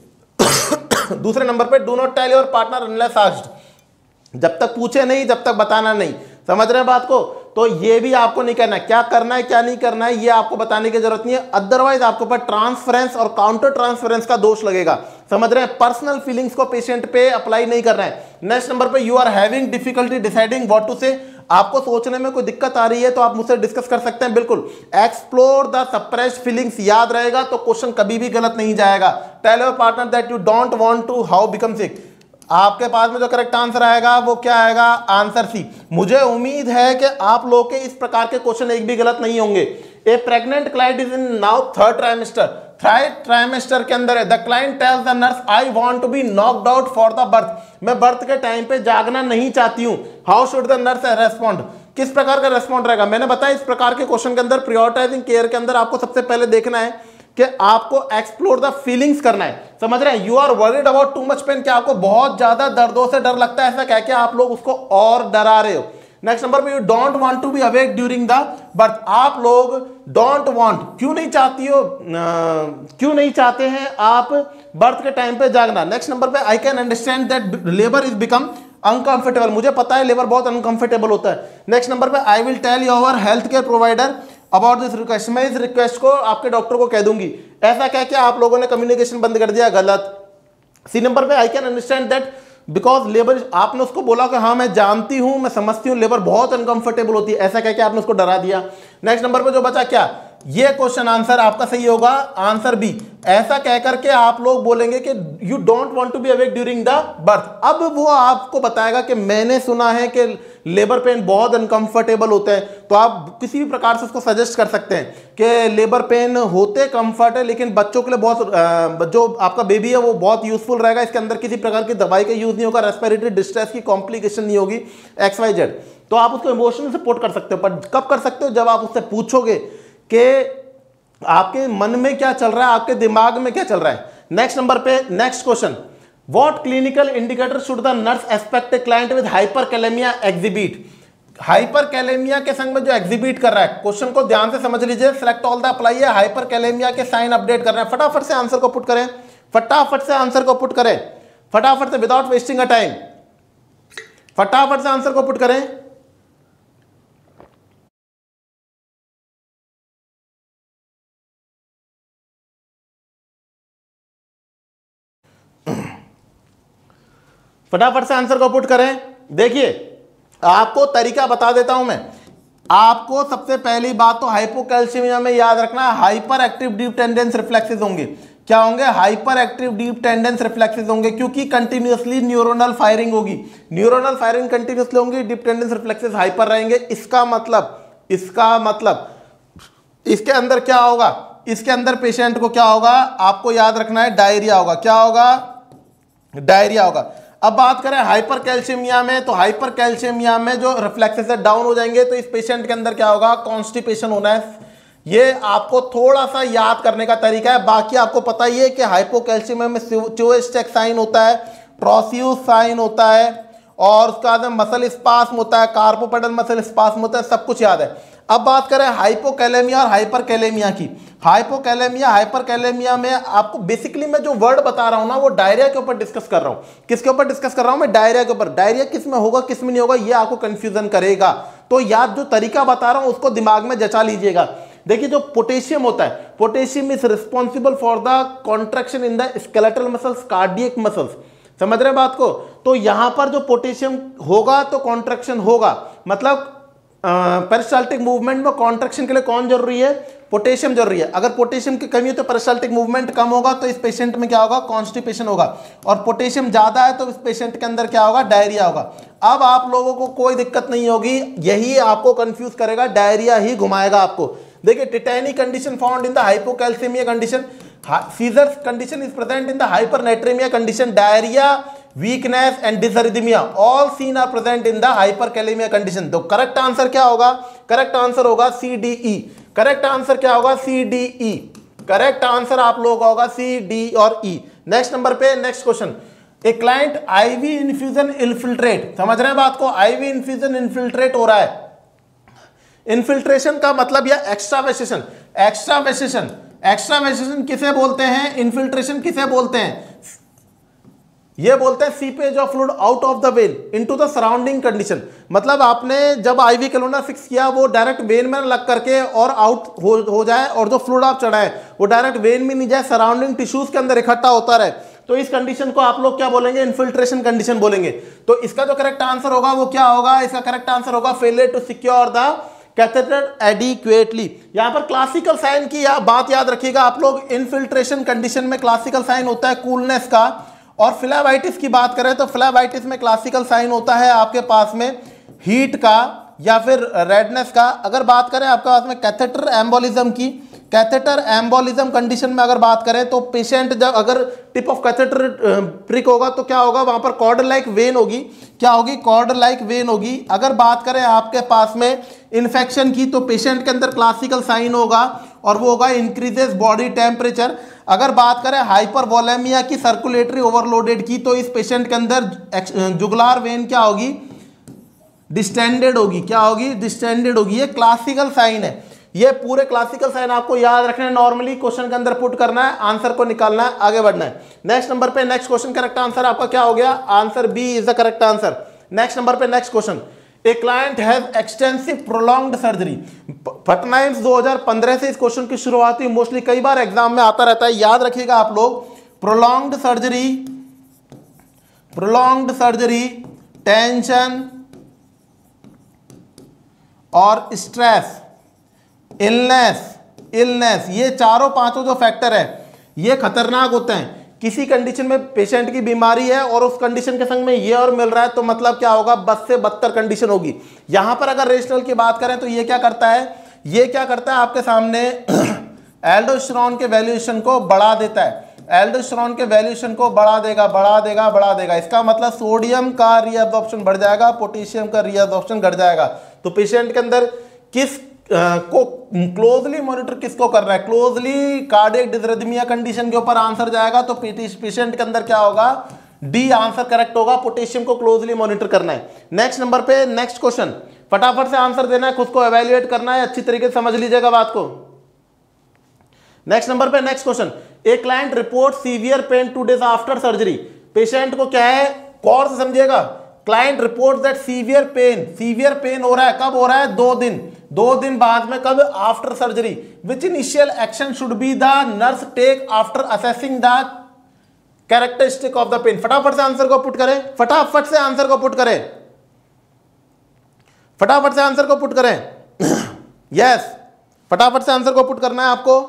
दूसरे नंबर पे do not tell your partner unless asked, जब तक पूछे नहीं जब तक बताना नहीं, समझ रहे हैं बात को। तो ये भी आपको नहीं करना है, क्या करना है क्या नहीं करना है ये आपको बताने की जरूरत नहीं है, अदरवाइज आपके ऊपर ट्रांसफरेंस और काउंटर ट्रांसफरेंस का दोष लगेगा, समझ रहे हैं। पर्सनल फीलिंग्स को पेशेंट पे अप्लाई नहीं करना है। नेक्स्ट नंबर पे you are having difficulty deciding what to say, आपको सोचने में कोई दिक्कत आ रही है तो आप मुझसे डिस्कस कर सकते हैं, बिल्कुल। एक्सप्लोर द सप्रेस्ड फीलिंग्स, याद रहेगा तो क्वेश्चन कभी भी गलत नहीं जाएगा। Tell your partner that you don't want to how become sick, आपके पास में जो करेक्ट आंसर आएगा वो क्या आएगा, आंसर सी। मुझे उम्मीद है कि आप लोग के इस प्रकार के क्वेश्चन एक भी गलत नहीं होंगे। A pregnant client is in now third trimester, third trimester के अंदर है। The client tells the nurse I want to be knocked out for the birth, मैं बर्थ के टाइम पे जागना नहीं चाहती हूं। How should the nurse respond, किस प्रकार का रेस्पॉन्ड रहेगा। मैंने बताया इस प्रकार के क्वेश्चन के अंदर प्रायोरिटाइजिंग केयर के अंदर आपको सबसे पहले देखना है कि आपको एक्सप्लोर द फीलिंग्स करना है, समझ रहे हैं। You are worried about too much pain, क्या आपको बहुत ज्यादा दर्दों से डर लगता है, ऐसा कह के आप लोग उसको और डरा रहे हो। नेक्स्ट नंबर पे you don't want to be awake during the birth, आप लोग डोंट वांट क्यों नहीं चाहती हो, क्यों नहीं चाहते हैं आप बर्थ के टाइम पे जागना। नेक्स्ट नंबर पे I can understand that labour is become uncomfortable, मुझे पता है लेबर बहुत अनकंफर्टेबल होता है। नेक्स्ट नंबर पे I will tell your health care provider about this request, मैं इस रिक्वेस्ट को आपके डॉक्टर को कह दूंगी। ऐसा कह के आप लोगों ने कम्युनिकेशन बंद कर दिया, गलत। सी नंबर पे I can understand that because labour, आपने उसको बोला कि हाँ मैं जानती हूं मैं समझती हूं लेबर बहुत अनकंफर्टेबल होती है, ऐसा कह के आपने उसको डरा दिया। नेक्स्ट नंबर पे जो बचा क्या, ये क्वेश्चन आंसर आपका सही होगा, आंसर बी। ऐसा कहकर के आप लोग बोलेंगे कि you don't want to be awake during the birth. अब वो आपको बताएगा कि मैंने सुना है कि लेबर पेन बहुत अनकंफर्टेबल होते हैं, तो आप किसी भी प्रकार से उसको सजेस्ट कर सकते हैं कि लेबर पेन होते कंफर्ट है, लेकिन बच्चों के लिए बहुत, जो आपका बेबी है वो बहुत यूजफुल रहेगा, इसके अंदर किसी प्रकार की दवाई का यूज नहीं होगा, रेस्पिरेटरी डिस्ट्रेस की कॉम्प्लिकेशन नहीं होगी, एक्स वाई जेड। तो आप उसको इमोशनल सपोर्ट कर सकते हो, पर कब कर सकते हो? जब आप उससे पूछोगे कि आपके मन में क्या चल रहा है, आपके दिमाग में क्या चल रहा है। नेक्स्ट नंबर पे next question, what clinical indicator should the nurse expect a client with hyperkalemia exhibit. Hyperkalemia के संग में जो एग्जिबिट कर रहा है, क्वेश्चन को ध्यान से समझ लीजिए, सिलेक्ट ऑल द अप्लाई है, हाइपरकैलेमिया के साइन अपडेट कर रहे हैं। फटाफट से आंसर को पुट करें, फटाफट से आंसर को पुट करें, फटाफट से विदाउट वेस्टिंग अ टाइम, फटाफट से आंसर को पुट करें। फटाफट से आंसर को पुट करें। देखिए आपको तरीका बता देता हूं मैं। आपको सबसे पहली बात तो हाइपोकैल्सीमिया में याद रखना है, hyper active deep tendons reflexes होंगे। क्या होंगे? Hyper active deep tendons reflexes होंगे, क्योंकि कंटिन्यूअसली न्यूरोनल फायरिंग होगी। न्यूरोनल फायरिंग कंटिन्यूअसली होंगी, डीप टेंडेंस रिफ्लेक्सेस हाइपर रहेंगे। इसका मतलब इसका मतलब इसके अंदर क्या होगा? इसके अंदर पेशेंट को क्या होगा? आपको याद रखना है, डायरिया होगा। क्या होगा? डायरिया होगा। अब बात करें हाइपर कैल्शियमिया में, तो हाइपर कैल्शियमिया में जो रिफ्लेक्सेस डाउन हो जाएंगे, तो इस पेशेंट के अंदर क्या होगा? कॉन्स्टिपेशन होना है। ये आपको थोड़ा सा याद करने का तरीका है। बाकी आपको पता ही है कि हाइपोकैल्शियमिया में चोएस्टेक साइन होता है, ट्रोसियस साइन होता है, और उसका बाद मसल स्पास्म होता है, कार्पोपेडल मसल स्पास्म होता है, सब कुछ याद है। अब बात करें हाइपोकैलेमिया और हाइपरकैलेमिया की। हाइपोकैलेमिया हाइपरकैलेमिया में आपको बेसिकली मैं जो वर्ड बता रहा हूं ना, वो डायरिया के ऊपर डिस्कस कर रहा हूं। किसके ऊपर डिस्कस कर रहा हूं मैं? डायरिया के ऊपर। डायरिया किस में होगा, किस में नहीं होगा, ये आपको कंफ्यूजन करेगा। तो याद जो तरीका बता रहा हूं उसको दिमाग में जचा लीजिएगा। देखिए जो पोटेशियम होता है, potassium is responsible for the contraction in the skeletal muscles, cardiac muscles. समझ रहे हैं बात को? तो यहां पर जो पोटेशियम होगा तो कॉन्ट्रैक्शन होगा, मतलब पेरिस्टाल्टिक मूवमेंट में कॉन्ट्रैक्शन के लिए कौन जरूरी है? पोटेशियम जरूरी है। अगर पोटेशियम की कमी हो तो पेरिस्टाल्टिक मूवमेंट कम होगा, तो इस पेशेंट में क्या होगा? कॉन्स्टिपेशन होगा। और पोटेशियम ज्यादा है तो इस पेशेंट के अंदर क्या होगा? डायरिया होगा। अब आप लोगों को कोई दिक्कत नहीं होगी, यही आपको कंफ्यूज करेगा, डायरिया ही घुमाएगा आपको। देखिए tetany condition found in the hypocalcemia condition, seizures condition is present in the hypernatremia condition, diarrhoea, weakness and dysarrhythmia all seen are present in the hyperkalemia condition। तो करेक्ट आंसर क्या होगा? Correct answer होगा C D E. Correct answer क्या होगा? C D E. Correct answer आप लोगों का होगा सी डी और ई। नेक्स्ट नंबर पे next question, a client IV infusion infiltrate. समझ रहे हैं बात को? आईवी इन्फ्यूजन इन्फिल्ट्रेट हो रहा है। इन्फिल्ट्रेशन का मतलब या एक्स्ट्रावेसेशन, एक्स्ट्रावेसेशन एक्स्ट्रावेसेशन किसे बोलते हैं? इन्फिल्ट्रेशन किसे बोलते हैं? ये बोलते हैं seepage of fluid out of the vein into the surrounding condition. मतलब आपने जब आईवी कैलोना फिक्स किया, वो डायरेक्ट वेन में लग करके और आउट हो, हो जाए, और जो फ्लूइड आप चढ़ाए वो डायरेक्ट वेन में नहीं जाए, सराउंडिंग टिश्यूज के अंदर इकट्ठा होता रहे, तो इस कंडीशन को आप लोग क्या बोलेंगे? इन्फिल्ट्रेशन कंडीशन बोलेंगे। तो इसका जो करेक्ट आंसर होगा वो क्या होगा? इसका करेक्ट आंसर होगा failure to secure the catheter adequately. यहां पर क्लासिकल साइन की या बात याद रखिएगा आप लोग। इन्फिल्ट्रेशन कंडीशन में क्लासिकल साइन होता है कूलनेस का, और फ्लेबाइटिस की बात करें तो फ्लेबाइटिस में क्लासिकल साइन होता है आपके पास में हीट का या फिर रेडनेस का। अगर बात करें आपके पास में कैथेटर एम्बोलिज्म की, कैथेटर एम्बोलिज्म कंडीशन में अगर बात करें तो पेशेंट जब अगर टिप ऑफ कैथेटर प्रिक होगा तो क्या होगा? वहां पर कॉर्ड लाइक वेन होगी। क्या होगी? कॉर्ड लाइक वेन होगी। अगर बात करें आपके पास में इन्फेक्शन की, तो पेशेंट के अंदर क्लासिकल साइन होगा और वो होगा इंक्रीजेस बॉडी टेम्परेचर। अगर बात करें हाइपरवोलेमिया की, सर्कुलेटरी ओवरलोडेड की, तो इस पेशेंट के अंदर जुगुलार वेन क्या होगी? डिस्टेंडेड होगी। क्या होगी? डिस्टेंडेड होगी। ये क्लासिकल साइन है। ये पूरे क्लासिकल साइन आपको याद रखना है, नॉर्मली क्वेश्चन के अंदर पुट करना है, आंसर को निकालना है, आगे बढ़ना है। नेक्स्ट नंबर पे नेक्स्ट क्वेश्चन करेक्ट आंसर आपका क्या हो गया? Answer B is the correct answer. Next number पे next question, a client has extensive prolonged surgery. Patna AIIMS दो हज़ार पंद्रह से इस क्वेश्चन की शुरुआत हुई, मोस्टली कई बार एग्जाम में आता रहता है, याद रखिएगा आप लोग। Prolonged surgery, prolonged surgery, tension और स्ट्रेस, इलनेस इलनेस, ये चारों पांचों जो फैक्टर है ये खतरनाक होते हैं। किसी कंडीशन में पेशेंट की बीमारी है और उस कंडीशन के संग में ये और मिल रहा है तो मतलब क्या होगा, बद से बदतर कंडीशन होगी। यहां पर अगर रेशनल की बात करें तो ये क्या करता है, ये क्या करता है आपके सामने एल्डोस्टेरोन के वैल्यूएशन को बढ़ा देता है, एल्डोस्टेरोन के वैल्यूएशन को बढ़ा देगा बढ़ा देगा बढ़ा देगा। इसका मतलब सोडियम का रीअब्जॉर्प्शन बढ़ जाएगा, पोटेशियम का रीअब्जॉर्प्शन घट जाएगा। तो पेशेंट के अंदर किस आ, को क्लोजली मॉनिटर किसको करना है, क्लोजली कार्डियक डिसरिथमिया कंडीशन के ऊपर आंसर जाएगा। तो पेशेंट के अंदर क्या होगा, डी आंसर करेक्ट होगा, पोटेशियम को क्लोजली मॉनिटर करना है। नेक्स्ट नंबर पे नेक्स्ट क्वेश्चन, फटाफट से आंसर देना है, खुद को एवेल्युएट करना है, अच्छी तरीके से समझ लीजिएगा बात को। नेक्स्ट नंबर पे next question, a client report severe pain two days after surgery. Patient को क्या है, गौर से समझिएगा, client report that severe pain, severe pain हो रहा है, कब हो रहा है, दो दिन, दो दिन बाद में, कब, after surgery. Which initial action should be the nurse take after assessing the characteristic of the pain. फटाफट से आंसर को पुट करें, फटाफट से आंसर को पुट करें, फटाफट से आंसर को पुट करें। यस yes, फटाफट से आंसर को पुट करना है आपको।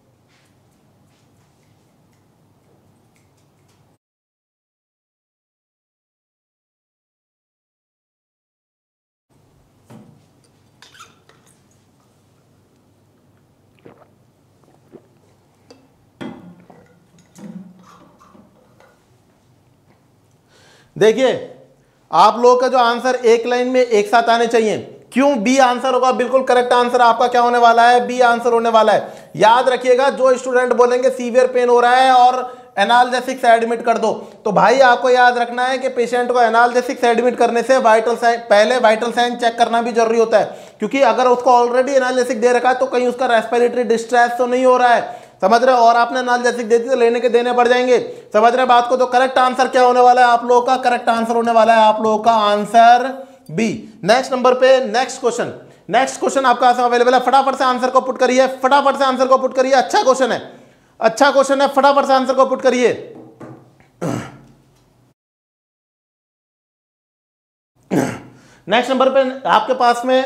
देखिए आप लोगों का जो आंसर एक लाइन में एक साथ आने चाहिए। क्यों बी आंसर होगा, बिल्कुल करेक्ट आंसर आपका क्या होने वाला है, बी आंसर होने वाला है। याद रखिएगा, जो स्टूडेंट बोलेंगे सीवियर पेन हो रहा है और एनाल्जेसिक से एडमिट कर दो, तो भाई आपको याद रखना है कि पेशेंट को एनाल्जेसिक से एडमिट करने से वाइटल साइन, पहले वाइटल साइन चेक करना भी जरूरी होता है, क्योंकि अगर उसको ऑलरेडी एनाल्जेसिक दे रखा है तो कहीं उसका रेस्पिरेटरी डिस्ट्रेस तो नहीं हो रहा है, समझ रहे हो, और आपने एनाल्जेसिक दे दी तो लेने के देने पड़ जाएंगे, समझ रहे बात को। तो करेक्ट आंसर क्या होने वाला है आप लोगों का, करेक्ट आंसर होने वाला है आप लोगों का आंसर बी। नेक्स्ट नंबर पे नेक्स्ट क्वेश्चन, नेक्स्ट क्वेश्चन आपका अवेलेबल है, फटाफट से आंसर को पुट करिए, फटाफट से आंसर को पुट करिए। अच्छा क्वेश्चन है, अच्छा क्वेश्चन है, फटाफट से आंसर को पुट करिए। नेक्स्ट नंबर पे आपके पास में,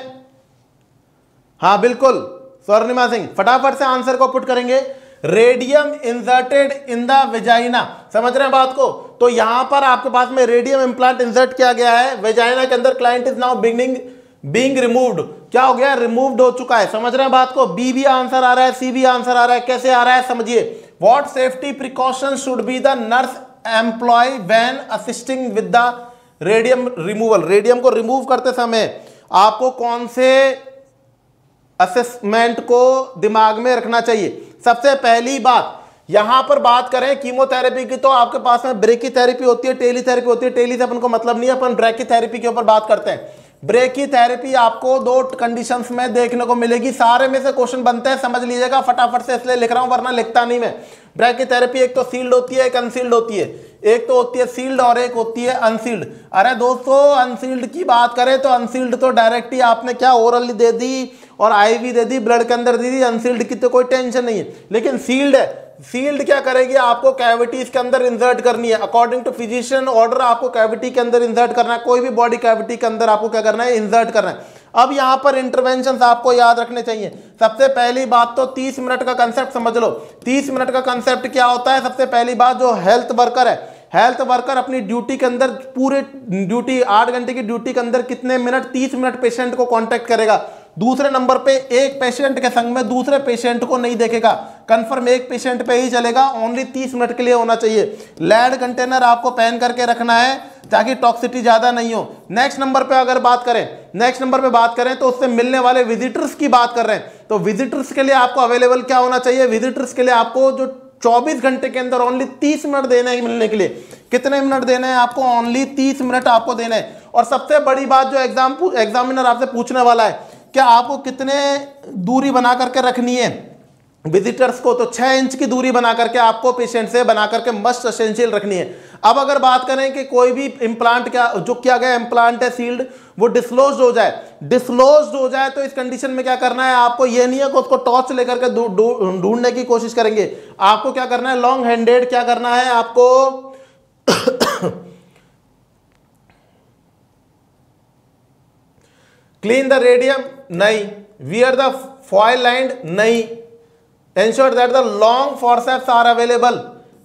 हाँ बिल्कुल स्वर्णिमा सिंह, फटाफट से आंसर को पुट करेंगे। Radium inserted in the vagina, समझ रहे हैं बात को। तो यहां पर आपके पास में रेडियम इंप्लांट इंसर्ट किया गया है वेजाइना के अंदर, client is now beginning being removed, क्या हो गया, रिमूव्ड हो चुका है, समझ रहे हैं बात को। बी भी आंसर आ रहा है, सी भी आंसर आ रहा है, कैसे आ रहा है समझिए। What safety precaution should be the nurse employ when assisting with the radium removal. Radium को रिमूव करते समय आपको कौन से असेसमेंट को दिमाग में रखना चाहिए। सबसे पहली बात, यहां पर बात करें कीमोथेरेपी की, तो आपके पास में ब्रेकीथेरेपी होती है, टेलीथेरेपी होती है। टेली से अपन को मतलब नहीं है, अपन ब्रेकीथेरेपी के ऊपर बात करते हैं। ब्रेकीथेरेपी आपको दो कंडीशंस में देखने को मिलेगी, सारे में से क्वेश्चन बनते हैं, समझ लीजिएगा फटाफट से, इसलिए लिख रहा हूं वरना लिखता नहीं मैं। ब्रेकीथेरेपी एक तो सील्ड होती है, एक अनसील्ड होती है, एक तो होती है सील्ड और एक होती है अनसील्ड। अरे दोस्तों अनसील्ड की बात करें तो अनसील्ड तो डायरेक्ट ही आपने क्या ओरली दे दी और आईवी दे दी, ब्लड के अंदर दे दी, अनसील्ड की तो कोई टेंशन नहीं है। लेकिन सील्ड है, सील्ड क्या करेगी, आपको कैविटीज के अंदर इंसर्ट करनी है, अकॉर्डिंग टू फिजिशियन ऑर्डर आपको कैविटी के अंदर इंसर्ट करना है, कोई भी बॉडी कैविटी के अंदर आपको क्या करना है, इंसर्ट करना है। अब यहां पर इंटरवेंशंस आपको याद रखने चाहिए। सबसे पहली बात तो तीस मिनट का कंसेप्ट समझ लो। तीस मिनट का कंसेप्ट क्या होता है, सबसे पहली बात जो हेल्थ वर्कर है, हेल्थ वर्कर अपनी ड्यूटी के अंदर, पूरे ड्यूटी आठ घंटे की ड्यूटी के अंदर कितने मिनट, तीस मिनट पेशेंट को कांटेक्ट करेगा। दूसरे नंबर पे एक पेशेंट के संग में दूसरे पेशेंट को नहीं देखेगा, कंफर्म एक पेशेंट पे ही चलेगा, ओनली तीस मिनट के लिए होना चाहिए। लेड कंटेनर आपको पहन करके रखना है ताकि टॉक्सिटी ज्यादा नहीं हो। नेक्स्ट नंबर पे अगर बात करें, नेक्स्ट नंबर पे बात करें तो उससे मिलने वाले विजिटर्स की बात कर रहे हैं, तो विजिटर्स के लिए आपको अवेलेबल क्या होना चाहिए, विजिटर्स के लिए आपको जो चौबीस घंटे के अंदर ओनली तीस मिनट देने हैं मिलने के लिए। कितने मिनट देने हैं आपको, ओनली तीस मिनट आपको देने हैं। और सबसे बड़ी बात जो एग्जाम एग्जामिनर आपसे पूछने वाला है, क्या आपको कितने दूरी बना करके रखनी है विजिटर्स को, तो छह इंच की दूरी बना करके आपको पेशेंट से बना करके मस्ट एसेंशियल रखनी है। अब अगर बात करें कि कोई भी इंप्लांट क्या जो किया गया इंप्लांट है सील्ड, वो डिस्लोज्ड हो जाए, डिस्लोज्ड हो जाए तो इस कंडीशन में क्या करना है आपको, ये नहीं है कि उसको टॉर्च लेकर के ढूंढने की कोशिश करेंगे। आपको क्या करना है, लॉन्ग हैंडेड क्या करना है आपको क्लीन द रेडियम नहीं, वियर द फॉयल लाइंड नहीं, ensure that the long forceps are available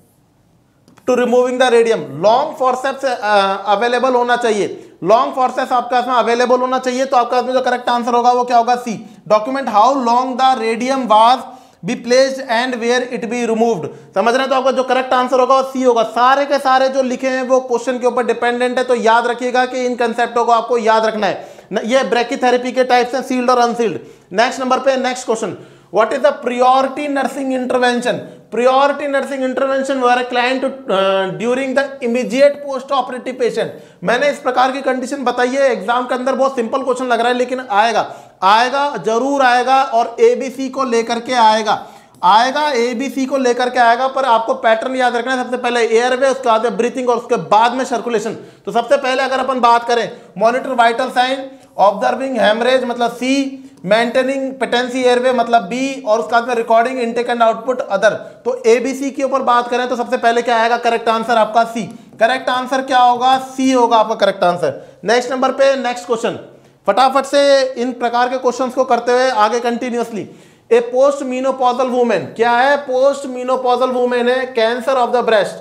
to removing the radium. Long forceps available होना चाहिए, लॉन्ग फॉरसेप्स आपके पास में अवेलेबल होना चाहिए। तो आपके पास में जो करेक्ट आंसर होगा वो क्या होगा? C. Document how long the radium was be placed and where it be removed. समझ रहे हैं? तो आपका जो करेक्ट आंसर होगा वो सी होगा। सारे के सारे जो लिखे हैं वो क्वेश्चन के ऊपर डिपेंडेंट है, तो याद रखिएगा कि इन कंसेप्टों को आपको याद रखना है। ये ब्रैकीथेरेपी के टाइप्स हैं, सील्ड और अनसील्ड। नेक्स्ट नंबर पे next question, what is the priority nursing intervention? Priority nursing intervention where client during the immediate post operative patient. मैंने इस प्रकार की कंडीशन बताई है, एग्जाम के अंदर बहुत सिंपल क्वेश्चन लग रहा है, लेकिन आएगा आएगा जरूर आएगा, और एबीसी को लेकर के आएगा आएगा एबीसी को लेकर के आएगा। पर आपको पैटर्न याद रखना है, सबसे पहले एयरवे, उसके बाद ब्रीथिंग और उसके बाद में सर्कुलेशन। तो सबसे पहले अगर अपन बात करें, monitor vital sign, observing haemorrhage मतलब सी, मेंटेनिंग पेटेंसी एयरवे मतलब बी, और उसके बाद में recording intake and output other. तो एबीसी के ऊपर बात करें तो सबसे पहले क्या आएगा? करेक्ट आंसर आपका सी। करेक्ट आंसर क्या होगा? सी होगा आपका करेक्ट आंसर। नेक्स्ट नंबर पे नेक्स्ट क्वेश्चन, फटाफट से इन प्रकार के क्वेश्चंस को करते हुए आगे continuously. A post menopausal women, क्या है? पोस्ट मीनोपॉजल वुमेन है, कैंसर ऑफ द ब्रेस्ट।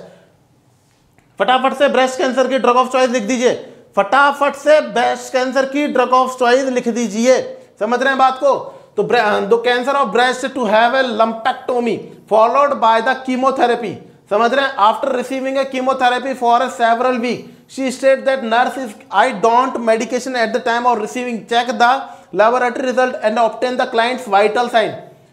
फटाफट से ब्रेस्ट कैंसर की ड्रग ऑफ चॉइस लिख दीजिए, फटाफट से ब्रेस्ट कैंसर की ड्रग ऑफ चॉइस लिख दीजिए। समझ रहे हैं बात को? तो the cancer of breast to have a lumpectomy followed by the chemotherapy. समझ रहे हैं? After receiving a chemotherapy for a several week she stated that nurse is I don't medication at the time of receiving, check the laboratory result and obtain the client's vital sign.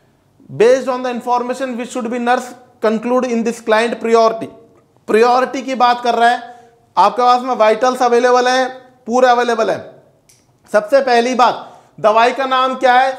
Based on the information which should be nurse conclude in this client priority. priority की बात कर रहा है, आपके पास में vitals available है, पूरे अवेलेबल है। सबसे पहली बात, दवाई का नाम क्या है?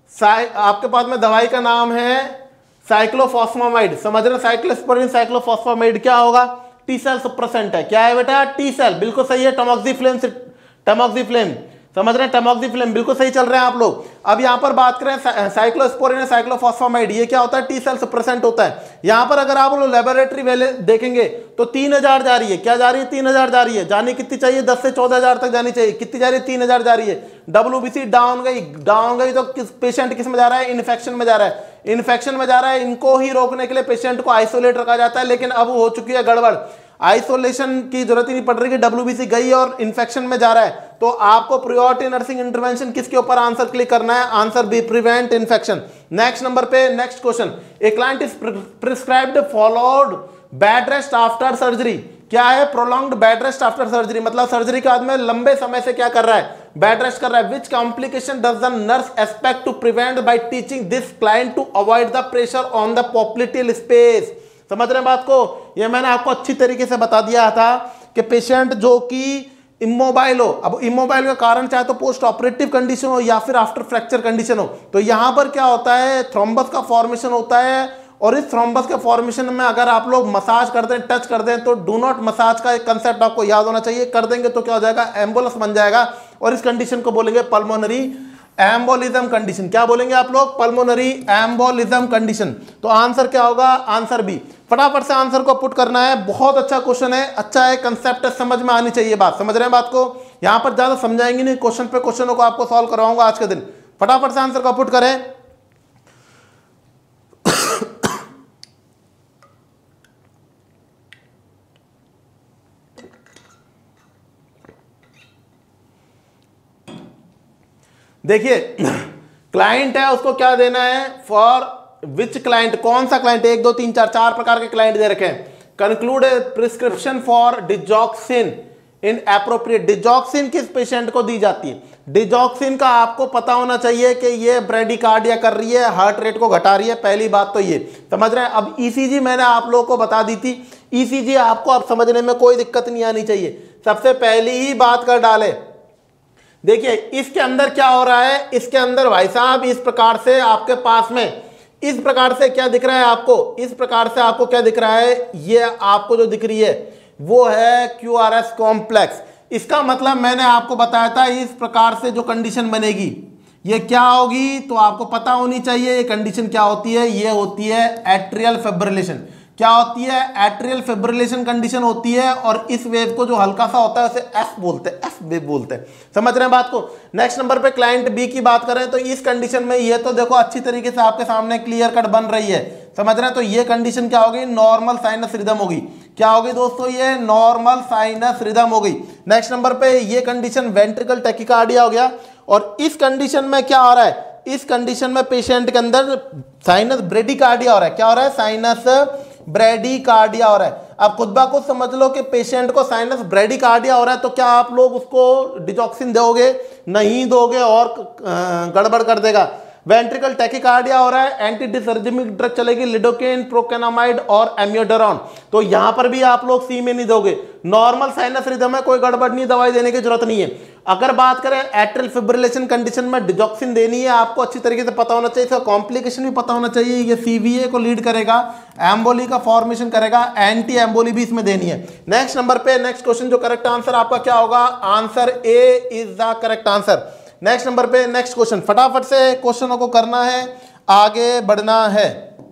आपके पास में दवाई का नाम है साइक्लोफॉस्फामाइड। समझ रहे? साइक्लोस्पोरिन साइक्लोफॉस्फामाइड क्या होगा? टी सेल सप्रेसेंट है। क्या है बेटा? टी सेल, बिल्कुल सही है। टमोक्सिफ्लेम, टमोक्सिफ्लेम समझ रहे हैं? टमोक्सिफ्लेम बिल्कुल सही चल रहे हैं आप लोग। अब यहां पर बात करें साइक्लोस्पोरिन साइक्लोफॉस्फामाइड, ये क्या होता है? टी सेल सप्रेसेंट होता है। यहां पर अगर आप लोग लेबोरेटरी वैल्यू देखेंगे तो तीन हजार जा रही है। क्या जा रही है? तीन हजार जा रही है। जानी कितनी चाहिए? दस से चौदह हजार तक जानी चाहिए। कितनी जा रही है? तीन हजार जा रही है। डब्ल्यूबीसी डाउन गई, डाउन गई तो किस पेशेंट किस में जा रहा है? इन्फेक्शन में जा रहा है। इन्फेक्शन में जा रहा है, इनको ही रोकने के लिए पेशेंट को आइसोलेट रखा जाता है, लेकिन अब हो चुकी है गड़बड़, आइसोलेशन की जरूरत ही नहीं पड़ रही कि डब्ल्यूबीसी गई और इन्फेक्शन में जा रहा है। तो आपको प्रायोरिटी नर्सिंग इंटरवेंशन किसके ऊपर आंसर क्लिक करना है? Answer B, prevent infection. Next number पे next question, a client is prescribed followed bed rest after surgery. क्या है? Prolonged bed rest after surgery, मतलब सर्जरी के बाद में लंबे समय से क्या कर रहा है? बेड रेस्ट कर रहा है। Which complication does the nurse expect to prevent by teaching this client to avoid the pressure on the popliteal space. समझ रहे हैं बात को? ये मैंने आपको अच्छी तरीके से बता दिया था कि पेशेंट जो कि इमोबाइल हो, अब इमोबाइल का कारण चाहे तो पोस्ट ऑपरेटिव कंडीशन हो या फिर आफ्टर फ्रैक्चर कंडीशन हो, तो यहां पर क्या होता है? थ्रोम्बस का फॉर्मेशन होता है, और इस थ्रोम्बस के फॉर्मेशन में अगर आप लोग मसाज कर दें, टच कर दें, तो डू नॉट मसाज का एक कंसेप्ट आपको याद होना चाहिए। कर देंगे तो क्या हो जाएगा? एम्बोलस बन जाएगा, और इस कंडीशन को बोलेंगे पल्मोनरी एम्बोलिज्म कंडीशन। क्या बोलेंगे आप लोग? Pulmonary embolism condition. तो आंसर क्या होगा? Answer B. फटाफट से आंसर को पुट करना है। बहुत अच्छा क्वेश्चन है, अच्छा है, कंसेप्ट है, समझ में आनी चाहिए बात। समझ रहे हैं बात को? यहां पर ज्यादा समझाएंगे नहीं, क्वेश्चन पे क्वेश्चनों को आपको सॉल्व करवाऊंगा आज के दिन। फटाफट से आंसर को पुट करें। देखिए, क्लाइंट है, उसको क्या देना है? फॉर विच क्लाइंट, कौन सा क्लाइंट? एक दो तीन चार चार प्रकार के क्लाइंट दे रखे हैं। Conclude a prescription for digoxin in appropriate. Digoxin किस पेशेंट को दी जाती है? डिजॉक्सिन का आपको पता होना चाहिए कि ये ब्रेडिकार्डिया कर रही है, हार्ट रेट को घटा रही है। पहली बात तो ये समझ रहे हैं। अब ईसीजी मैंने आप लोगों को बता दी थी, ईसीजी आपको अब समझने में कोई दिक्कत नहीं आनी चाहिए। सबसे पहली ही बात कर डाले, देखिए इसके अंदर क्या हो रहा है? इसके अंदर भाई साहब इस प्रकार से आपके पास में इस प्रकार से क्या दिख रहा है आपको? इस प्रकार से आपको क्या दिख रहा है? ये आपको जो दिख रही है वो है क्यू आर एस कॉम्प्लेक्स। इसका मतलब मैंने आपको बताया था, इस प्रकार से जो कंडीशन बनेगी ये क्या होगी? तो आपको पता होनी चाहिए ये कंडीशन क्या होती है। ये होती है एट्रियल फाइब्रिलेशन। क्या होती है, एट्रियल फिब्रिलेशन कंडीशन होती है, और इस वेव को जो हल्का सा होता है उसे एफ बोलते हैं, एफ वेव बोलते हैं। समझ रहे हैं बात को। नेक्स्ट नंबर पे क्लाइंट बी की बात करें तो इस कंडीशन में ये तो देखो अच्छी तरीके से आपके सामने क्लियर कट बन रही है, समझ रहे हैं। तो ये कंडीशन क्या होगी, नॉर्मल साइनस रिदम होगी। क्या होगी दोस्तों, ये नॉर्मल साइनस रिदम होगी। नेक्स्ट नंबर पे ये कंडीशन वेंट्रिकल टैकिकार्डिया हो गया, और इस कंडीशन में क्या हो रहा है, इस कंडीशन में पेशेंट के अंदर साइनस ब्रेडिकार्डिया हो रहा है। क्या हो रहा है, साइनस ब्रेडिकार्डिया हो रहा है। अब खुद बा खुद समझ लो कि पेशेंट को साइनस ब्रेडिकार्डिया हो रहा है, तो क्या आप लोग उसको डिजॉक्सिन दोगे, नहीं दोगे, और गड़बड़ कर देगा। वेंट्रिकल टैकिकार्डिया हो रहा है, एंटी डिसर्जिमिक ड्रग चलेगी, लिडोकेन, प्रोकेनामाइड और एम्योडोरॉन। तो यहां पर भी आप लोग सी में नहीं दोगे। नॉर्मल साइनस रिदम है, कोई गड़बड़ नहीं, दवाई देने की जरूरत नहीं है। अगर बात करें एट्रियल फिब्रिलेशन कंडीशन में डिजॉक्सिन देनी है, आपको अच्छी तरीके से पता होना चाहिए, इसका कॉम्प्लिकेशन भी पता होना चाहिए। ये सीवीए को लीड करेगा, एम्बोली का फॉर्मेशन करेगा, एंटी एम्बोली भी इसमें देनी है। नेक्स्ट नंबर पे नेक्स्ट क्वेश्चन, जो करेक्ट आंसर आपका क्या होगा, answer A is the correct answer. Next number पे नेक्स्ट क्वेश्चन, फटाफट से क्वेश्चनों को करना है, आगे बढ़ना है।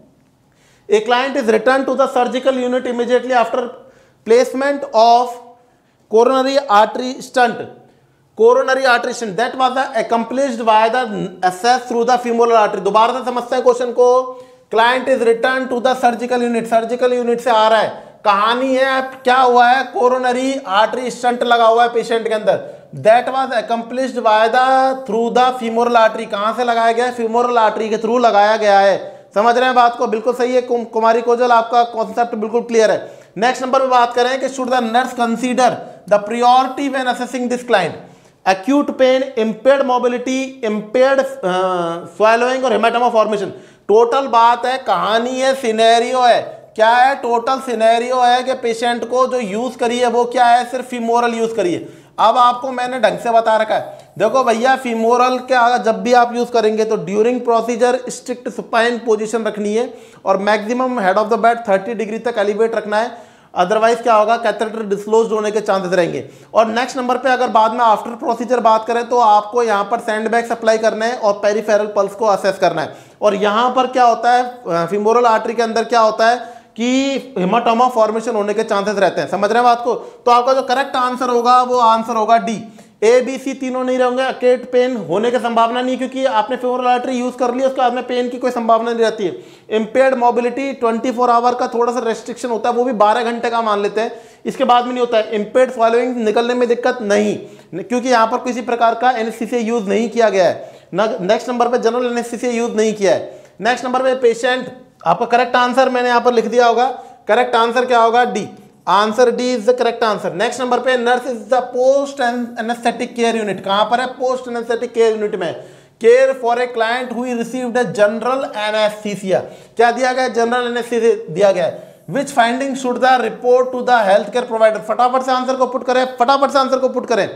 A client is return to the surgical unit immediately after placement of coronary artery stent, coronary artery stent that was accomplished by the access through the femoral artery. दोबारा से समझते हैं क्वेश्चन को। Client is return to the surgical unit, surgical unit से आ रहा है, कहानी है क्या हुआ है, कोरोनरी आर्टरी स्टंट लगा हुआ है पेशेंट के अंदर, that was accomplished by the through the femoral artery. कहां से लगाया गया है, फीमोरल आर्टरी के थ्रू लगाया गया है। समझ रहे हैं बात को, बिल्कुल सही है कुमारी कोजल, आपका कॉन्सेप्ट बिल्कुल क्लियर है। नेक्स्ट नंबर पे बात करें कि should the nurse consider the priority when assessing this client, acute pain, impaired mobility, impaired swallowing और हेमाटोमा फॉर्मेशन। टोटल बात है, कहानी है, सिनेरियो है, क्या है, टोटल सिनेरियो है कि पेशेंट को जो यूज करिए वो क्या है, सिर्फ फीमोरल यूज करिए। अब आपको मैंने ढंग से बता रखा है, देखो भैया फीमोरल के जब भी आप यूज करेंगे तो during procedure strict supine position रखनी है, और maximum head of the bed तीस डिग्री तक एलिवेट रखना है, अदरवाइज क्या होगा, कैथेटर डिस्क्लोज होने के चांसेस रहेंगे। और नेक्स्ट नंबर पे अगर बाद में आफ्टर प्रोसीजर बात करें तो आपको यहाँ पर सैंडबैग अप्लाई करना है और पेरिफेरल पल्स को असेस करना है। और यहाँ पर क्या होता है, फीमोरल आर्टरी के अंदर क्या होता है कि हेमाटोमा फॉर्मेशन होने के चांसेस रहते हैं। समझ रहे हैं बात को। तो आपका जो करेक्ट आंसर होगा वो आंसर होगा डी। ए बी सी तीनों नहीं रहेंगे, अकेट पेन होने की संभावना नहीं, क्योंकि आपने फीमोरल आर्टरी यूज कर लिया, उसके बाद में पेन की कोई संभावना नहीं रहती है। इंपेयर्ड मोबिलिटी चौबीस आवर का थोड़ा सा रेस्ट्रिक्शन होता है, वो भी बारह घंटे का मान लेते हैं, इसके बाद में नहीं होता है। इंपेयर्ड स्वैलोइंग, निकलने में दिक्कत नहीं, क्योंकि यहाँ पर किसी प्रकार का एनेस्थीसिया यूज नहीं किया गया है। नेक्स्ट नंबर पर जनरल एनेस्थीसिया यूज नहीं किया है। नेक्स्ट नंबर पे पेशेंट, आपका करेक्ट आंसर मैंने यहाँ पर लिख दिया होगा, करेक्ट आंसर क्या होगा, D. Answer D is the correct answer. Next number पे nurse is the post anaesthetic care unit, कहां पर है, पोस्ट एनेस्थेटिक केयर यूनिट में। Care for a client who received a general anaesthesia, क्या दिया गया, जनरल एनेस्थीसिया दिया गया है। Which finding should the report to the health care provider, फटाफट से आंसर को पुट करें, फटाफट से आंसर को पुट करें,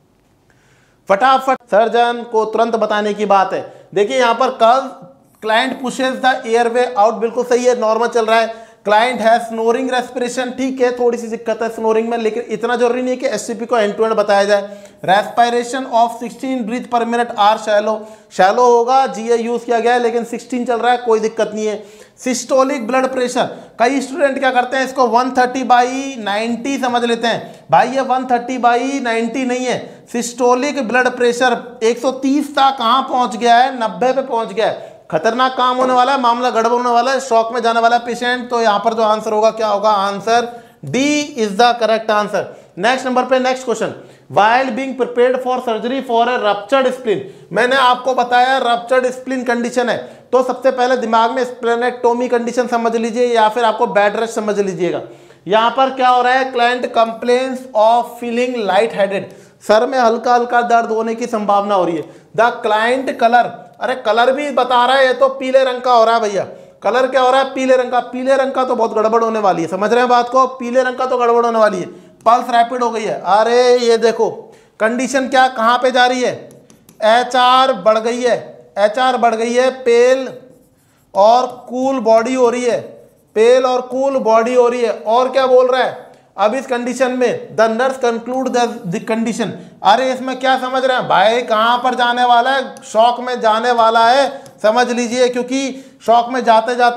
फटाफट सर्जन को तुरंत बताने की बात है। देखिए यहाँ पर कल client pushes the airway out, बिल्कुल सही है, नॉर्मल चल रहा है। क्लाइंट है स्नोरिंग रेस्पिरेशन, ठीक है, थोड़ी सी दिक्कत है स्नोरिंग में, लेकिन इतना जरूरी नहीं है कि एससीपी को एंड टू एंड बताया जाए। रेस्पिरेशन ऑफ सोलह breath per minute are shallow, shallow होगा, जीए यूज किया गया है, लेकिन सोलह चल रहा है, कोई दिक्कत नहीं है। सिस्टोलिक ब्लड प्रेशर, कई स्टूडेंट क्या करते हैं, इसको एक सौ तीस बाई नब्बे समझ लेते हैं, भाई ये एक सौ तीस बाई नब्बे नहीं है। सिस्टोलिक ब्लड प्रेशर एक सौ तीस तक कहाँ पहुंच गया है, नब्बे पे पहुंच गया है, खतरनाक काम होने वाला है, मामला गड़बड़ होने वाला है, शॉक में जाने वाला है पेशेंट। तो यहाँ पर जो आंसर होगा क्या होगा, answer D is the correct answer. Next number पे next question, while being prepared for surgery for a ruptured spleen, मैंने आपको बताया रप्चर्ड स्प्लीन कंडीशन है, तो सबसे पहले दिमाग में स्प्लेनेक्टोमी कंडीशन समझ लीजिए, या फिर आपको बेड रेस्ट समझ लीजिएगा। यहाँ पर क्या हो रहा है, client complains of feeling light headed, सर में हल्का हल्का दर्द होने की संभावना हो रही है। द क्लाइंट कलर, अरे कलर भी बता रहा है, ये तो पीले रंग का हो रहा है भैया, कलर क्या हो रहा है, पीले रंग का, पीले रंग का तो बहुत गड़बड़ होने वाली है, समझ रहे हैं बात को, पीले रंग का तो गड़बड़ होने वाली है। पल्स रैपिड हो गई है, अरे ये देखो कंडीशन क्या कहाँ पे जा रही है, एच आर बढ़ गई है, एच आर बढ़ गई है, पेल और कूल बॉडी हो रही है, पेल और कूल बॉडी हो रही है। और क्या बोल रहा है, अब इस कंडीशन में the nurse conclude the condition, अरे इसमें क्या समझ रहे हैं भाई, कहां पर जाने वाला है, शॉक में जाने वाला है, समझ लीजिए, क्योंकि शॉक में जाते जाते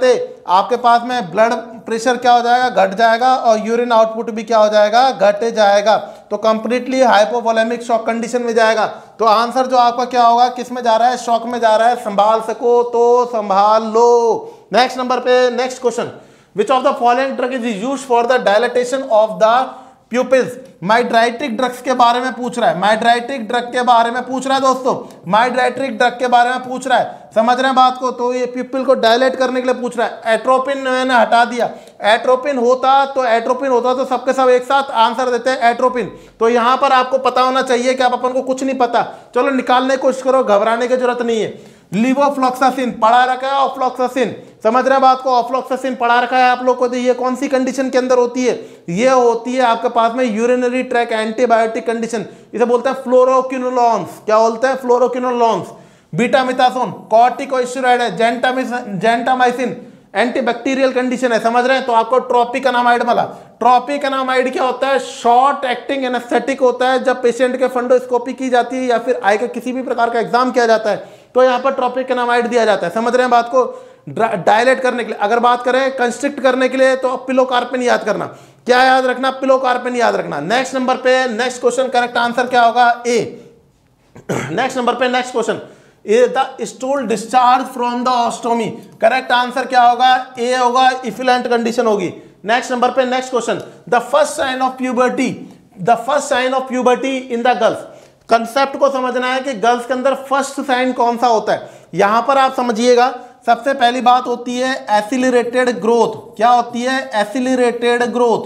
आपके पास में ब्लड प्रेशर क्या हो जाएगा, घट जाएगा, और यूरिन आउटपुट भी क्या हो जाएगा, घट जाएगा। तो कंप्लीटली हाइपोवोलेमिक शॉक कंडीशन में जाएगा। तो आंसर जो आपका क्या होगा, किस में जा रहा है, शॉक में जा रहा है। संभाल सको तो संभाल लो। नेक्स्ट नंबर पे next question, which of the following drug is used for the dilatation of the pupils. Mydriatic drugs के बारे में पूछ रहा है, माइड्राइटिक ड्रग के बारे में पूछ रहा है दोस्तों, माइड्राइटिक ड्रग के बारे में पूछ रहा है। समझ रहे हैं बात को? तो ये प्यूपिल को डायलेट करने के लिए पूछ रहा है। एट्रोपिन मैंने हटा दिया, एट्रोपिन होता तो एट्रोपिन होता तो सबके सब एक साथ आंसर देते हैं एट्रोपिन। तो यहां पर आपको पता होना चाहिए कि आप अपन को कुछ नहीं पता। चलो निकालने की कोशिश करो, घबराने की जरूरत नहीं है। लिवोफ्लॉक्सासिन पढ़ा रखा है, ऑफ्लॉक्सासिन, समझ रहे हैं बात को? ऑफ्लॉक्सासिन पढ़ा रखा है आप लोग को। तो ये कौन सी कंडीशन के अंदर होती है? ये होती है आपके पास में यूरिनरी ट्रैक एंटीबायोटिक कंडीशन। इसे बोलते हैं फ्लोरोक्विनोलॉन्स। क्या बोलते हैं? फ्लोरोक्विनोलॉन्स। बीटामिथासोन कॉर्टिकोस्टेरॉइड है। जेंटामिसिन जेंटामाइसिन एंटीबैक्टीरियल कंडीशन है। समझ रहे हैं? तो आपको ट्रोपिकनामाइड मिला। ट्रोपिकनामाइड क्या होता है? शॉर्ट एक्टिंग एनेस्थेटिक होता है। जब पेशेंट के फंडोस्कोपी की जाती है या फिर आई का किसी भी प्रकार का एग्जाम किया जाता है तो यहाँ पर ट्रोपिकनामाइड दिया जाता है। समझ रहे हैं बात को? डायलेट करने के लिए। अगर बात करें कंस्ट्रिक्ट करने के लिए तो पिलोकार्पिन याद करना। क्या याद रखना? पिलोकार्पिन याद रखना। नेक्स्ट नंबर पे नेक्स्ट क्वेश्चन, करेक्ट आंसर क्या होगा? ए। नेक्स्ट नंबर पे next question, the stool discharge from the ostomy. Correct answer क्या होगा? ए होगा, इफिलेंट कंडीशन होगी। नेक्स्ट नंबर पे next question, the first sign of puberty, the first sign of puberty in the girls. Concept को समझना है कि girls के अंदर फर्स्ट साइन कौन सा होता है। यहां पर आप समझिएगा, सबसे पहली बात होती है एसिलरेटेड ग्रोथ। क्या होती है? एसिलरेटेड ग्रोथ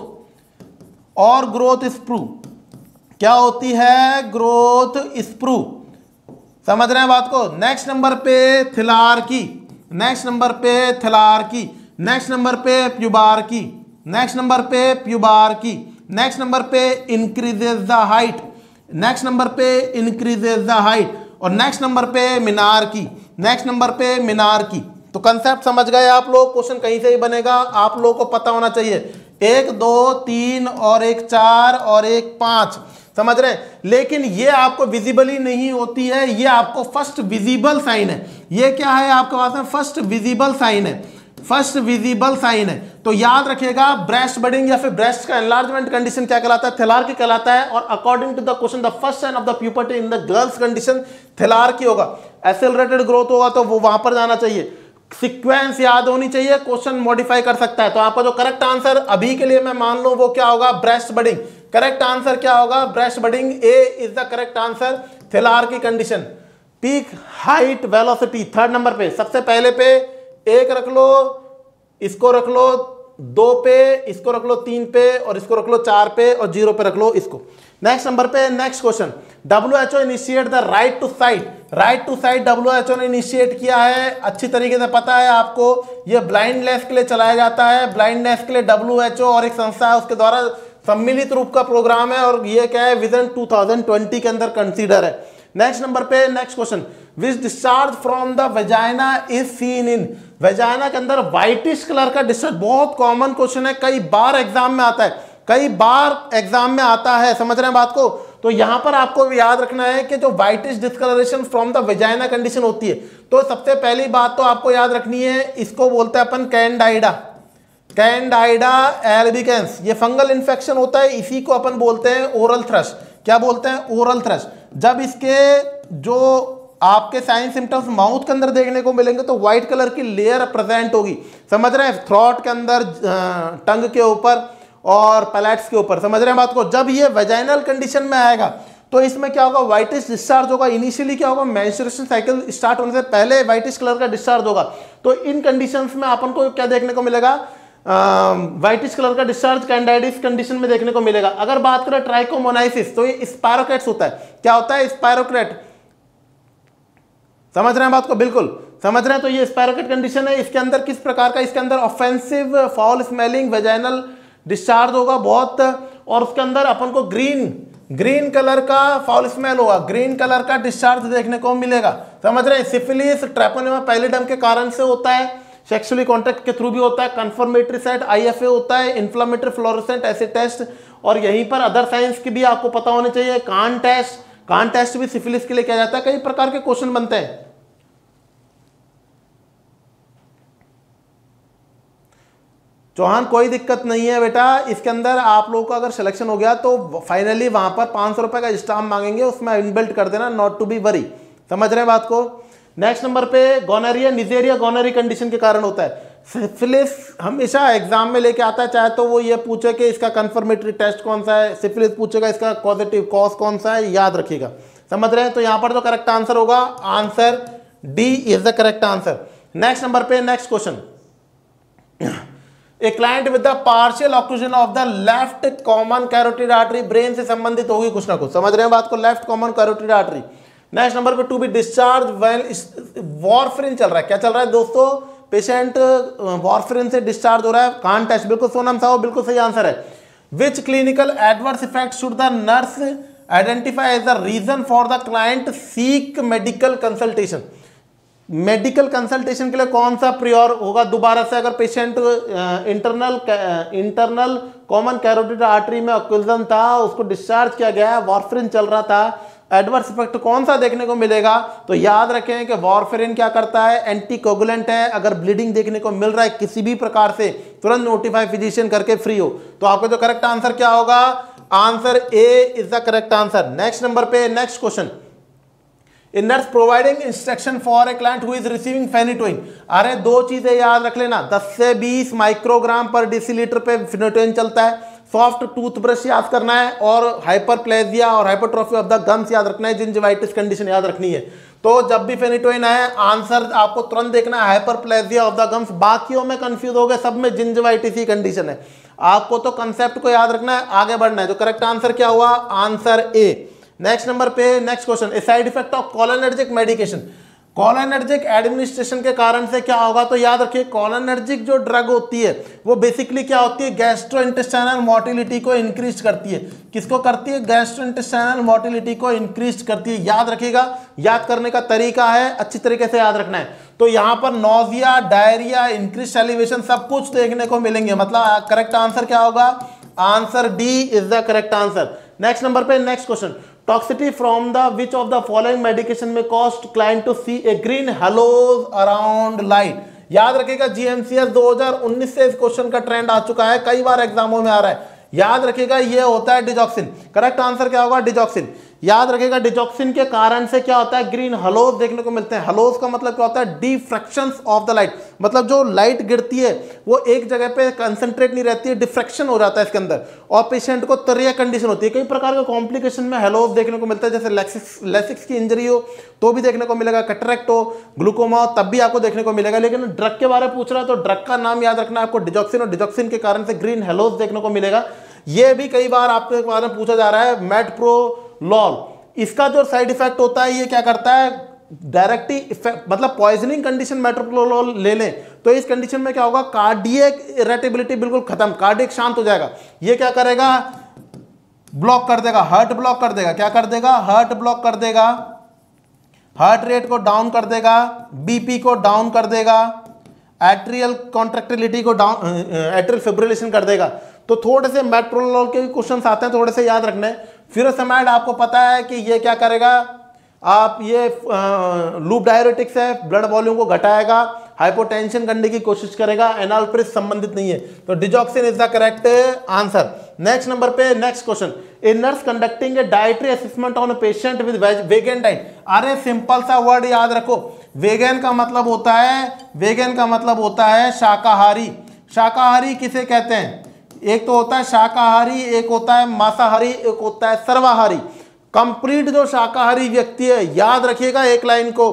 और ग्रोथ स्प्रू। क्या होती है? Growth spurt. समझ रहे हैं बात को? नेक्स्ट नंबर पे थिलार्की, नेक्स्ट नंबर पे थिलार्की, नेक्स्ट नंबर पे प्यूबार्की, नेक्स्ट नंबर पे प्यूबार्की, नेक्स्ट नंबर पे increases the height, next number पे इंक्रीजेस द हाइट, और नेक्स्ट नंबर पे मीनार की, नेक्स्ट नंबर पे मीनार की। तो कंसेप्ट समझ गए आप लोग? क्वेश्चन कहीं से ही बनेगा, आप लोगों को पता होना चाहिए। एक दो तीन और एक चार और एक पांच, समझ रहे हैं? लेकिन ये आपको विजिबली नहीं होती है, ये आपको फर्स्ट विजिबल साइन है। ये क्या है आपके पास में? फर्स्ट विजिबल साइन है, फर्स्ट विजिबल साइन है। तो याद रखिएगा, ब्रेस्ट बडिंग या फिर ब्रेस्ट का एनलार्जमेंट कंडीशन क्या कहलाता है? थिलार्की कहलाता है। और according to the question, the first sign of the puberty in the girls condition thelarche होगा। एक्सेलरेटेड ग्रोथ होगा तो वो वहां पर जाना चाहिए। सीक्वेंस याद होनी चाहिए, क्वेश्चन मॉडिफाई कर सकता है। तो आपका जो करेक्ट आंसर अभी के लिए मैं मान लूं वो क्या होगा? Breast budding. करेक्ट आंसर क्या होगा? Breast budding. A is the correct answer. Thelarche condition. Peak height velocity third number पे, सबसे पहले पे एक रख लो, इसको रख लो दो पे, इसको रख लो तीन पे, और इसको रख लो चार पे, और जीरो पे रख लो इसको। नेक्स्ट नंबर पे next question, W H O initiate the right to sight. Right to sight W H O ने इनिशिएट किया है, अच्छी तरीके से पता है आपको। ये ब्लाइंडनेस के लिए चलाया जाता है। ब्लाइंडनेस के लिए डब्ल्यू एच ओ और एक संस्था है, उसके द्वारा सम्मिलित रूप का प्रोग्राम है, और ये क्या है? विजन टू थाउजेंड ट्वेंटी के अंदर कंसीडर है। नेक्स्ट नंबर पे next question, which discharge from the vagina is seen in. Vagina के अंदर व्हाइटिश कलर का डिस्चार्ज, बहुत कॉमन क्वेश्चन है, कई बार एग्जाम में आता है, कई बार एग्जाम में आता है। समझ रहे हैं बात को? तो यहां पर आपको याद रखना है कि जो whitish discolouration from the vagina condition होती है, तो सबसे पहली बात तो आपको याद रखनी है, इसको बोलते हैं अपन कैंडाइडा, कैंडाइडा एल्बिकेंस। ये फंगल इन्फेक्शन होता है, इसी को अपन बोलते हैं ओरल थ्रश। क्या बोलते हैं? Oral thrush. जब इसके जो आपके साइन सिम्टम्स माउथ के अंदर देखने को मिलेंगे तो व्हाइट कलर की लेयर प्रेजेंट होगी। समझ रहे हैं? थ्रोट के अंदर, टंग के ऊपर और पैलेट्स के ऊपर। समझ रहे हैं बात को? जब ये वेजाइनल कंडीशन में आएगा तो इसमें क्या होगा? व्हाइटिश डिस्चार्ज होगा। इनिशियली क्या होगा? मेंस्ट्रुएशन साइकिल स्टार्ट होने से पहले व्हाइटिश कलर का डिस्चार्ज होगा। तो इन कंडीशंस में अपन को क्या देखने को मिलेगा? व्हाइटिश कलर का डिस्चार्ज कैंडाइडिस कंडीशन में देखने को मिलेगा। अगर बात करें ट्राइकोमोनाइसिस, तो ये स्पायरोक्रेट्स होता है। क्या होता है? स्पायरोक्रेट। समझ रहे हैं बात को? बिल्कुल समझ रहे हैं। तो ये स्पायरोक्रेट कंडीशन है। इसके अंदर किस प्रकार का? इसके अंदर offensive foul smelling vaginal discharge होगा बहुत, और उसके अंदर अपन को ग्रीन ग्रीन कलर का फाउल स्मेल होगा, ग्रीन कलर का डिस्चार्ज देखने को मिलेगा। समझ रहे हैं? सिफिलिस ट्रैपोनेमा पैलिडम के कारण से होता है, सेक्सुअली कॉन्टैक्ट के थ्रू भी होता है, कंफर्मेटरी साइट आईएफए होता है, इन्फ्लेमेटरी फ्लोरोसेंट एसिड टेस्ट, और यहीं पर अदर साइंस की भी आपको पता होने चाहिए। कान टेस्ट, कान टेस्ट भी सिफिलिस के लिए किया जाता है। कई प्रकार के क्वेश्चन बनते हैं। चौहान कोई दिक्कत नहीं है बेटा, इसके अंदर आप लोगों का अगर सिलेक्शन हो गया तो फाइनली वहां पर पाँच सौ रुपए का स्टाम्प मांगेंगे, उसमें इनबिल्ट कर देना नॉट टू बी वरी। समझ रहे हैं बात को। नेक्स्ट नंबर पे गोनोरिया, निजेरिया गोनोरी कंडीशन के कारण होता है। सिफिलिस हमेशा एग्जाम में लेके आता है, चाहे तो वो ये पूछे कि इसका कंफर्मेटरी टेस्ट कौन सा है, सिफिलिस पूछेगा इसका पॉजिटिव कॉज कौन सा है, याद रखिएगा। समझ रहे हैं। तो यहां पर जो करेक्ट आंसर होगा, answer D is the correct answer. Next number पे next question, a client with the partial occlusion of the left common carotid artery, brain से संबंधित होगी कुछ ना कुछ। समझ रहे हैं बात को, left common carotid artery. Next number पे to be discharge when warfarin चल रहा है। क्या चल रहा है दोस्तों, पेशेंट वारफेरिन से डिस्चार्ज हो रहा है, कान टेस्ट। बिल्कुल सोनम साहब बिल्कुल सही आंसर है। Which clinical adverse effect should the nurse identify as the reason for the client seek medical consultation. Medical consultation के लिए कौन सा प्रियोर होगा दोबारा से, अगर patient internal internal common carotid artery में ऑक्लूजन था, उसको डिस्चार्ज किया गया है, वारफेरिन चल रहा था, एडवर्स इफेक्ट कौन सा देखने को मिलेगा। तो याद रखें कि वारफेरिन क्या करता है, एंटीकोगुलेंट है। अगर ब्लीडिंग देखने को मिल रहा है किसी भी प्रकार से, तुरंत नोटिफाई फिजिशियन करके फ्री हो। तो आपको जो करेक्ट आंसर क्या होगा, answer A is the correct answer. Next number पे next question, A nurse providing instruction for a client who is receiving phenytoin। अरे दो चीजें याद रख लेना, दस से बीस माइक्रोग्राम पर डेसीलीटर पे फेनिटोइन चलता है। सॉफ्ट टूथब्रश याद करना है, और हाइपरप्लेजिया और हाइपरट्रोफी ऑफ द गम्स याद रखना है, जिंजिवाइटिस कंडीशन याद रखनी है। तो जब भी फेनिटोइन आए, आंसर आपको तुरंत देखना है हाइपरप्लेजिया ऑफ द गम्स। बाकियों में कंफ्यूज हो गए, सब में जिंजिवाइटिस ही कंडीशन है। आपको तो कंसेप्ट को याद रखना है, आगे बढ़ना है। तो करेक्ट आंसर क्या हुआ, आंसर ए। नेक्स्ट नंबर पे next question, a side effect of cholinergic medication. Cholinergic administration के कारण से क्या होगा, तो याद रखिए कोलिनर्जिक जो ड्रग होती है वो बेसिकली क्या होती है, गैस्ट्रोइंटेस्टाइनल मोटिलिटी को इंक्रीज करती है। किसको करती है, गैस्ट्रोइंटेस्टाइनल मोटिलिटी को इंक्रीज करती है। याद रखिएगा, याद करने का तरीका है, अच्छी तरीके से याद रखना है। तो यहां पर नोजिया, डायरिया, इंक्रीज सैलिवेशन सब कुछ देखने को मिलेंगे। मतलब करेक्ट आंसर क्या होगा, answer D is the correct answer. Next number पे next question, toxicity from the which of the following medication may cause client to see a green halos around light. याद रखिएगा, जीएमसीएस दो हज़ार उन्नीस से इस क्वेश्चन का ट्रेंड आ चुका है, कई बार एग्जामों में आ रहा है। याद रखिएगा, ये होता है डिजॉक्सिन। करेक्ट आंसर क्या होगा, डिजॉक्सिन। याद रखिएगा, डिजॉक्सिन के कारण से क्या होता है, ग्रीन हेलोज देखने को मिलते हैं। हेलोज का मतलब क्या होता है, डिफ्रैक्शंस ऑफ द लाइट। मतलब जो लाइट गिरती है वो एक जगह पे कंसंट्रेट नहीं रहती है, डिफ्रैक्शन हो जाता है इसके अंदर, और पेशेंट को तरिया कंडीशन होती है। कई प्रकार के कॉम्प्लिकेशन में हेलोज देखने को मिलता है, जैसे लेसिक्स लेसिक्स की इंजरी हो तो भी देखने को मिलेगा, कैटरेक्ट हो, ग्लूकोमा हो तब भी आपको देखने को मिलेगा। लेकिन ड्रग के बारे में पूछ रहा है तो ड्रग का नाम याद रखना है आपको, डिजॉक्सिन, और डिजॉक्सिन के कारण से ग्रीन हेलोज देखने को मिलेगा। ये भी कई बार आपके बारे में पूछा जा रहा है, मेटप्रोलॉल। इसका जो साइड इफेक्ट होता है, ये क्या करता है, डायरेक्टली इफेक्ट, मतलब पॉइजनिंग कंडीशन मेट्रोप्रोलॉल ले लें तो इस कंडीशन में क्या होगा, कार्डियक इरिटेबिलिटी बिल्कुल खत्म, कार्डियक शांत हो जाएगा। ये क्या करेगा, ब्लॉक कर देगा, हार्ट ब्लॉक कर देगा। क्या कर देगा, हार्ट ब्लॉक कर देगा, हार्ट रेट को डाउन कर देगा, बीपी को डाउन कर देगा, एट्रियल कॉन्ट्रैक्टिलिटी को डाउन, एट्रियल फिब्रिलेशन कर देगा। तो थोड़े से मेट्रोलॉल के क्वेश्चन आते हैं, थोड़े से याद रखने। फ्यूरोसेमाइड आपको पता है कि ये क्या करेगा, आप ये लूप डायरेटिक्स है, ब्लड वॉल्यूम को घटाएगा, हाइपोटेंशन करने की कोशिश करेगा, एनाल्प्रिस संबंधित नहीं है। तो digoxin is the correct answer. Next number पे next question, a nurse conducting a dietary assessment on a patient with vegan diet. अरे सिंपल सा वर्ड याद रखो, वेगन का मतलब होता है, वेगन का मतलब होता है शाकाहारी। शाकाहारी किसे कहते हैं, एक तो होता है शाकाहारी, एक होता है मांसाहारी, एक होता है सर्वाहारी। कंप्लीट जो शाकाहारी व्यक्ति है, याद रखिएगा एक लाइन को,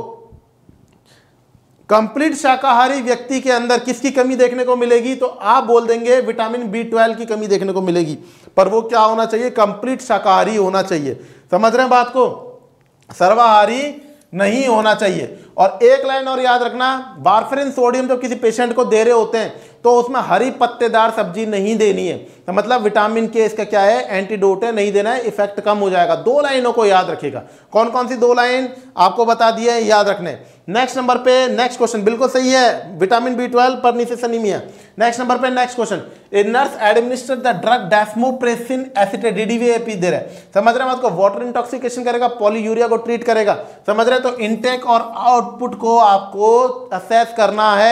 कंप्लीट शाकाहारी व्यक्ति के अंदर किसकी कमी देखने को मिलेगी, तो आप बोल देंगे विटामिन बी ट्वेल्व की कमी देखने को मिलेगी। पर वो क्या होना चाहिए, कंप्लीट शाकाहारी होना चाहिए। समझ रहे हैं बात को, सर्वाहारी नहीं होना चाहिए। और एक लाइन और याद रखना, वारफेरिन सोडियम जब किसी पेशेंट को दे रहे होते हैं तो उसमें हरी पत्तेदार सब्जी नहीं देनी है। तो मतलब विटामिन के इसका क्या है, एंटीडोट है, नहीं देना है, इफेक्ट कम हो जाएगा। दो लाइनों को याद रखिएगा। कौन कौन सी दो लाइन आपको बता दिए, याद रखने। नेक्स्ट नंबर पे नेक्स्ट क्वेश्चन बिल्कुल सही है, vitamin B twelve pernicious anaemia. Next number पे next question, a nurse administer the drug desmopressin acetate, DDAVP दे रहे, समझ रहे हैं बात को, वाटर इंटॉक्सिकेशन करेगा, पॉलीयूरिया को ट्रीट करेगा। समझ रहे हैं, तो इनटेक और आउटपुट को आपको असेस करना है।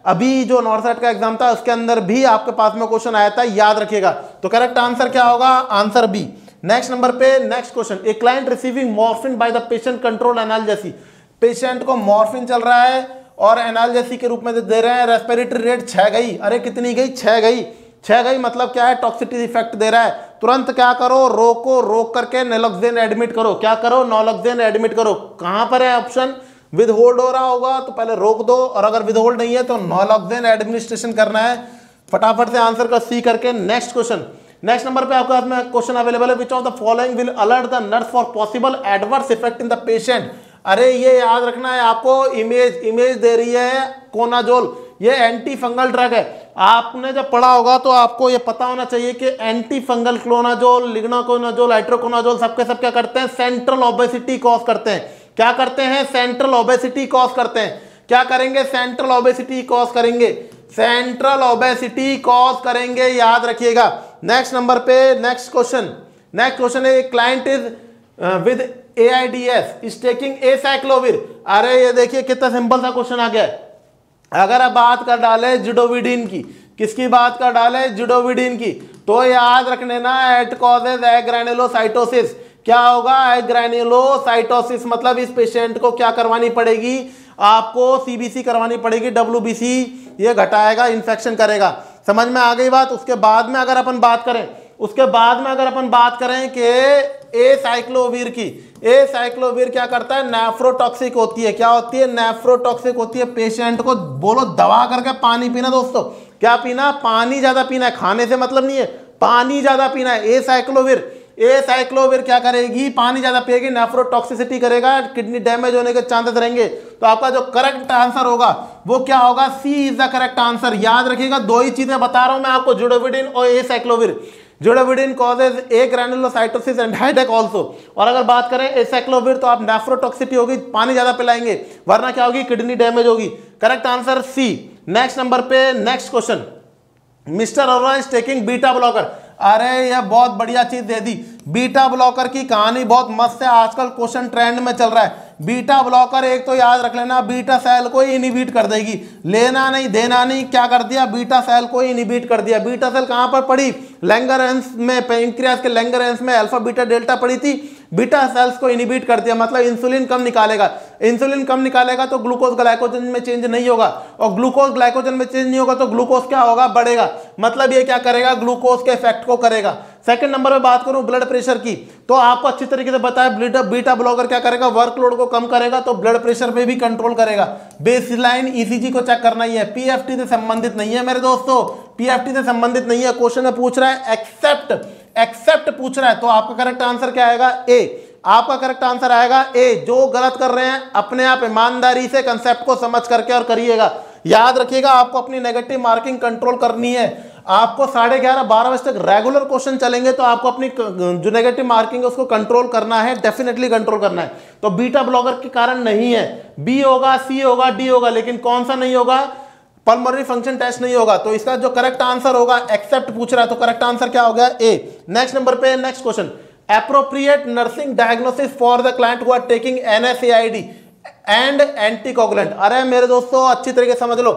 अभी जो नॉर्थसेट का एग्जाम था उसके अंदर भी आपके पास में क्वेश्चन आया था, याद रखिएगा। तो करेक्ट आंसर क्या होगा? Answer B. नेक्स्ट नंबर पे next question, a client receiving morphine by the patient control analgesia. Patient को मॉर्फिन चल रहा है और एनाल्जेसी के रूप में दे रहे हैं, रेस्पिरेटरी रेट छह गई। अरे कितनी गई? छह गई। छह गई मतलब क्या है? टॉक्सिसिटी इफेक्ट दे रहा है। तुरंत क्या करो? रोको, रोक करके नैलोक्सेन एडमिट करो। क्या करो? नैलोक्सेन एडमिट करो। कहां पर है ऑप्शन? विद होल्ड हो रहा होगा तो पहले रोक दो, और अगर विद होल्ड नहीं है तो नैलोक्सेन एडमिनिस्ट्रेशन करना है। फटाफट से आंसर का सी करके नेक्स्ट क्वेश्चन। नेक्स्ट नंबर पे आपके हाथ में क्वेश्चन अवेलेबल है, which of the following will alert the nurse for possible adverse effect in the patient. अरे ये याद रखना है आपको, इमेज इमेज दे रही है कोनाजोल, ये एंटी फंगल ड्रग है। आपने जब पढ़ा होगा तो आपको ये पता होना चाहिए कि एंटी फंगल क्लोनाजोल, लिग्नाकोनाजोल, हाइड्रोकोनाजोल सबके सब क्या करते हैं? सेंट्रल ओबेसिटी कॉज करते हैं। क्या करते हैं? सेंट्रल ओबेसिटी कॉज करते हैं। क्या करेंगे? सेंट्रल ओबेसिटी कॉज करेंगे। सेंट्रल ओबेसिटी कॉज करेंगे, याद रखिएगा। नेक्स्ट नंबर पे नेक्स्ट क्वेश्चन। नेक्स्ट क्वेश्चन है, client is with A I D S is taking acyclovir. अरे ये देखिए कितना सिंपल सा क्वेश्चन आ गया। अगर आप बात कर डाले जिडोविडिन की, किसकी बात कर डाले? जिडोविडिन की, तो याद रखने ना, इट कॉजेज एग्रेनुलोसाइटोसिस। क्या होगा? एग्रेनुलोसाइटोसिस। मतलब इस पेशेंट को क्या करवानी पड़ेगी? आपको सीबीसी करवानी पड़ेगी, डब्ल्यूबीसी। ये घटाएगा, इन्फेक्शन करेगा। समझ में आ गई बात? उसके बाद में अगर अपन बात करें उसके बाद में अगर अपन बात करें कि एसाइक्लोविर की, एसाइक्लोविर क्या करता है? नेफ्रोटॉक्सिक होती है। क्या होती है? नेफ्रोटॉक्सिक होती है। पेशेंट को बोलो दबा करके पानी पीना। दोस्तों क्या पीना? पानी ज्यादा पीना है, खाने से मतलब नहीं है, पानी ज्यादा पीना है। एसाइक्लोविर एसाइक्लोविर क्या करेगी? पानी ज्यादा पिएगी, नेफ्रोटॉक्सिसिटी करेगा, किडनी डैमेज होने के चांसेस रहेंगे। तो आपका जो करेक्ट आंसर होगा वो क्या होगा? C is the correct answer. याद रखिएगा, दो ही चीजें बता रहा हूं मैं आपको, जिडोविडिन और acyclovir. Zidovudine causes agranulocytosis and headache also. और अगर बात करें एसाइक्लोविर तो आप नेफ्रोटॉक्सिटी होगी, पानी ज्यादा पिलाएंगे, वरना क्या होगी? किडनी डैमेज होगी। Correct answer C. Next number पे next question, mister Arora is taking beta blocker. अरे यह बहुत बढ़िया चीज दे दी। बीटा ब्लॉकर की कहानी बहुत मस्त है, आजकल क्वेश्चन ट्रेंड में चल रहा है। बीटा ब्लॉकर एक तो याद रख लेना, बीटा सेल को इनिबिट कर देगी। लेना नहीं देना नहीं, क्या कर दिया? बीटा सेल को इनिबिट कर दिया। बीटा सेल कहां पर पड़ी? लैंगरहैंस में, पेंक्रियास के लैंगरहैंस में अल्फा बीटा डेल्टा पड़ी थी। बीटा सेल्स को इनिबिट कर दिया, मतलब इंसुलिन कम निकालेगा। इंसुलिन कम निकालेगा तो ग्लूकोज ग्लाइकोजन में चेंज नहीं होगा, और ग्लूकोज ग्लाइकोजन में चेंज नहीं होगा तो ग्लूकोज क्या होगा? बढ़ेगा। मतलब ये क्या करेगा? ग्लूकोज के इफेक्ट को करेगा। सेकंड नंबर पे बात करूं ब्लड प्रेशर की, तो आपको अच्छी तरीके से पता है बीटा बीटा ब्लॉकर क्या करेगा? वर्कलोड को कम करेगा, तो ब्लड प्रेशर पे भी कंट्रोल करेगा। बेसलाइन ईसीजी को चेक करना ही है, पीएफटी से संबंधित नहीं है मेरे दोस्तों, पीएफटी से संबंधित नहीं है। क्वेश्चन में पूछ रहा है एक्सेप्ट, एक्सेप्ट पूछ रहा है, तो आपका करेक्ट आंसर क्या आएगा? ए। आपका करेक्ट आंसर आएगा ए। जो गलत कर रहे हैं अपने आप ईमानदारी से कंसेप्ट को समझ करके और करिएगा। याद रखिएगा, आपको अपनी नेगेटिव मार्किंग कंट्रोल करनी है। आपको साढ़े ग्यारह बारह बजे तक रेगुलर क्वेश्चन चलेंगे, तो आपको अपनी जो नेगेटिव मार्किंग है उसको कंट्रोल करना है, डेफिनेटली कंट्रोल करना है। तो बीटा ब्लॉकर के कारण नहीं है, बी होगा, सी होगा, डी होगा, लेकिन कौन सा नहीं होगा? पल्मोनरी फंक्शन टेस्ट नहीं होगा। तो इसका जो करेक्ट आंसर होगा, एक्सेप्ट पूछ रहा है, तो करेक्ट आंसर क्या हो गया? ए। नेक्स्ट नंबर पे next question, appropriate nursing diagnosis for the client who are taking NSAID and anticoagulant. अरे मेरे दोस्तों अच्छी तरीके से समझ लो,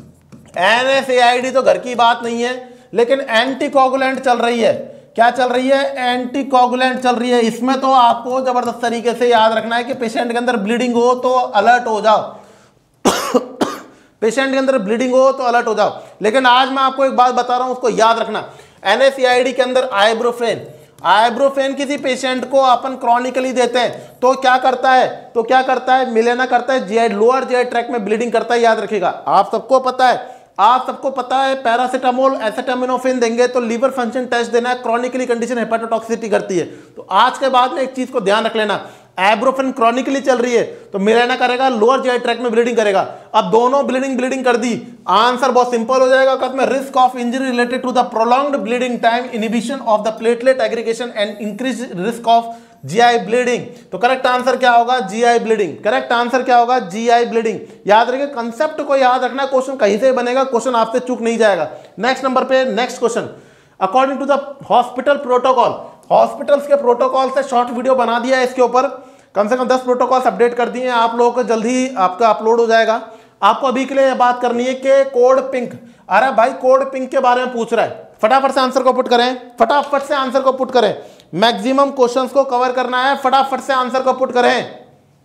एनएसएआईडी तो घर की बात नहीं है, लेकिन एंटीकोगुलेंट चल रही है। क्या चल रही है? एंटीकोगुलेंट चल रही है। इसमें तो आपको जबरदस्त तरीके से याद रखना है कि पेशेंट के अंदर ब्लीडिंग हो तो अलर्ट हो जाओ पेशेंट के अंदर ब्लीडिंग हो तो अलर्ट हो जाओ। लेकिन आज मैं आपको एक बात बता रहा हूं, उसको याद रखना। एनएसएआईडी के अंदर आइब्रोफेन, आइब्रोफेन किसी पेशेंट को अपन क्रॉनिकली देते हैं तो क्या करता है? तो क्या करता है? मिलेना करता है, जीआई लोअर जीआई ट्रैक्ट में ब्लीडिंग करता है। याद रखिएगा, आप सबको पता है, आप सबको पता है पैरासीटामोल, एसिटामिनोफेन देंगे तो लीवर फंक्शन टेस्ट देना है, क्रॉनिकली कंडीशन हेपेटोटॉक्सिसिटी करती है। तो आज के बाद में एक चीज को ध्यान रख लेना, एब्रोफेन क्रॉनिकली चल रही है तो मिलेना करेगा, लोअर जीआई ट्रैक्ट में ब्लीडिंग करेगा। अब दोनों ब्लीडिंग ब्लीडिंग कर दी, आंसर बहुत सिंपल हो जाएगा। कहते हैं risk of injury related to the prolonged bleeding time, inhibition of the platelet aggregation and increase risk of GI bleeding. तो करेक्ट आंसर क्या होगा? GI bleeding. करेक्ट आंसर क्या होगा? GI bleeding. याद रखिए, कंसेप्ट को याद रखना, क्वेश्चन कहीं से बनेगा, क्वेश्चन आपसे चूक नहीं जाएगा। नेक्स्ट नंबर पे next question, according to the hospital protocol, hospitals के प्रोटोकॉल से शॉर्ट वीडियो बना दिया है, इसके ऊपर कम से कम दस प्रोटोकॉल्स अपडेट कर दिए हैं आप लोगों को, जल्दी आपका अपलोड हो जाएगा। आपको अभी के लिए यह बात करनी है कि कोड पिंक, अरे भाई कोड पिंक के बारे में पूछ रहा है, फटाफट से आंसर को पुट करें, फटाफट से आंसर को पुट करें, मैक्सिमम क्वेश्चंस को कवर करना है, फटाफट से आंसर को पुट करें।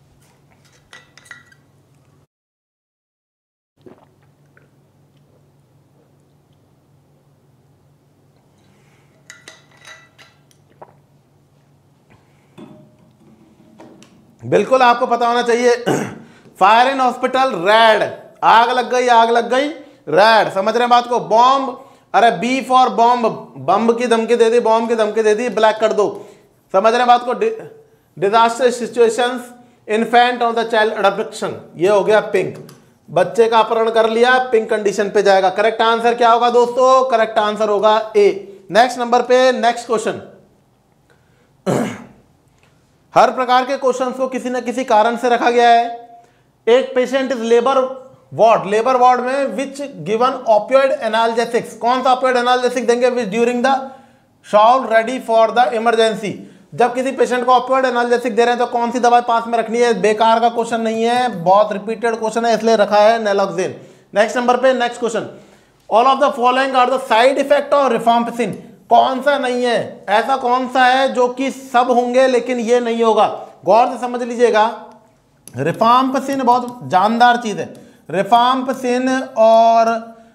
बिल्कुल आपको पता होना चाहिए। फायर इन हॉस्पिटल रेड, आग लग गई, आग लग गई रेड, समझ रहे हैं बात को। बॉम्ब, अरे बी फॉर बॉम्ब, बम की धमकी दे दी, बॉम्ब की धमकी दे दी, ब्लैक कर दो, समझ रहे हैं बात को। Disaster situations, infant of the child adoption, ये हो गया पिंक, बच्चे का अपहरण कर लिया, पिंक कंडीशन पे जाएगा। करेक्ट आंसर क्या होगा दोस्तों? करेक्ट आंसर होगा ए। नेक्स्ट नंबर पे नेक्स्ट क्वेश्चन। हर प्रकार के क्वेश्चंस को किसी न किसी कारण से रखा गया है। एक patient is labour ward, labour ward में विच गिवन ऑपियोइड एनाल्जेसिक्स, कौन सा ऑपियोइड एनाल्जेसिक देंगे which during the shall ready for the emergency. जब किसी पेशेंट को ऑपियोइड एनाल्जेसिक दे रहे हैं तो कौन सी दवाई पास में रखनी है? बेकार का क्वेश्चन नहीं है, बहुत रिपीटेड क्वेश्चन है, इसलिए रखा है नैलोक्सिन। नेक्स्ट नंबर पे next question, all of the following are the side effect of rifampicin, कौन सा नहीं है? ऐसा कौन सा है जो कि सब होंगे लेकिन ये नहीं होगा? गौर से समझ लीजिएगा, रिफाम्पिसिन बहुत जानदार चीज है, रिफाम्पिसिन और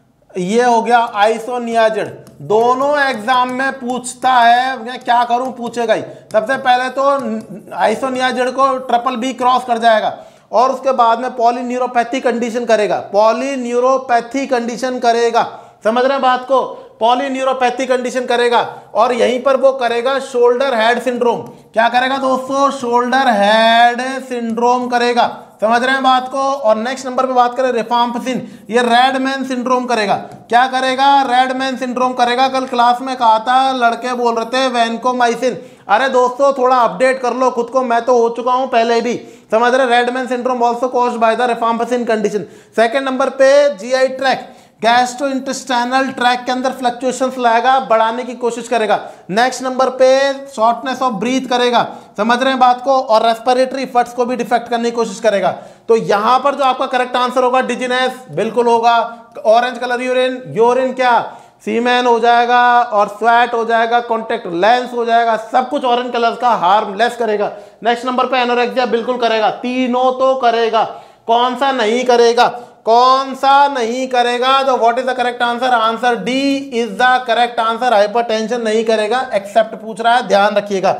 ये हो गया आइसोनियाजिड, दोनों एग्जाम में पूछता है, मैं क्या करूं पूछेगा ही। सबसे पहले तो आइसोनियाजिड को ट्रिपल बी क्रॉस कर जाएगा और उसके बाद में पॉलीन्यूरोपैथी कंडीशन करेगा, पॉलीन्यूरोपैथी कंडीशन करेगा, समझ रहे हैं बात को, पॉलीन्यूरोपैथी कंडीशन करेगा। और यहीं पर वो करेगा शोल्डर हेड सिंड्रोम, क्या करेगा दोस्तों? शोल्डर हेड सिंड्रोम करेगा, समझ रहे हैं बात को। और नेक्स्ट नंबर पे बात करें रिफाम्पिसिन, ये रेडमैन सिंड्रोम करेगा, क्या करेगा? रेडमैन सिंड्रोम करेगा। कल क्लास में कहा था, लड़के बोल रहे थे वैनकोमाइसिन, अरे दोस्तों थोड़ा अपडेट कर लो खुद को, मैं तो हो चुका हूं पहले भी, समझ रहे। Red man syndrome also caused by the rifampicin condition. Second number पे जीआई ट्रैक्ट, गैस्ट्रोइंटेस्टाइनल ट्रैक के अंदर फ्लक्चुएशंस लाएगा, बढ़ाने की कोशिश करेगा। नेक्स्ट नंबर पे शॉर्टनेस ऑफ ब्रीथ करेगा, समझ रहे हैं बात को, और रेस्पिरेटरी फट्स को भी डिफेक्ट करने की कोशिश करेगा। तो यहां पर जो आपका करेक्ट आंसर होगा डिजीनेस, बिल्कुल होगा। ऑरेंज कलर यूरिन, यूरिन क्या सीमेन हो जाएगा और स्वेट हो जाएगा, कॉन्टेक्ट लेंस हो जाएगा, सब कुछ ऑरेंज कलर का हार्मलेस करेगा। नेक्स्ट नंबर पे एनोरेक्सिया, बिल्कुल करेगा, तीनों तो करेगा, कौन सा नहीं करेगा? कौन सा नहीं करेगा? तो what is the correct answer? Answer D is the correct answer, hypertension नहीं करेगा, एक्सेप्ट पूछ रहा है, ध्यान रखिएगा।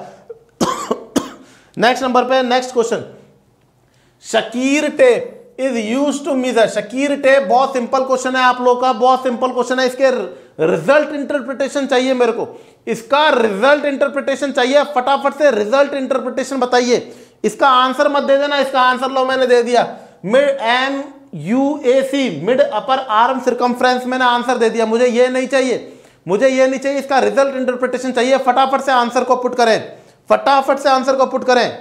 नेक्स्ट नंबर पे next question, Shakir tape is used to measure, Shakir tape बहुत सिंपल क्वेश्चन है आप लोग का, बहुत सिंपल क्वेश्चन है, इसके रिजल्ट इंटरप्रिटेशन चाहिए मेरे को, इसका रिजल्ट इंटरप्रिटेशन चाहिए, फटाफट से रिजल्ट इंटरप्रिटेशन बताइए। इसका आंसर मत दे देना, इसका आंसर लो मैंने दे दिया, mid M U A C, mid upper arm circumference, मैंने आंसर दे दिया, मुझे ये नहीं चाहिए, मुझे ये नहीं चाहिए, इसका रिजल्ट इंटरप्रिटेशन चाहिए। फटाफट से आंसर को पुट करें, फटाफट से आंसर को पुट करें।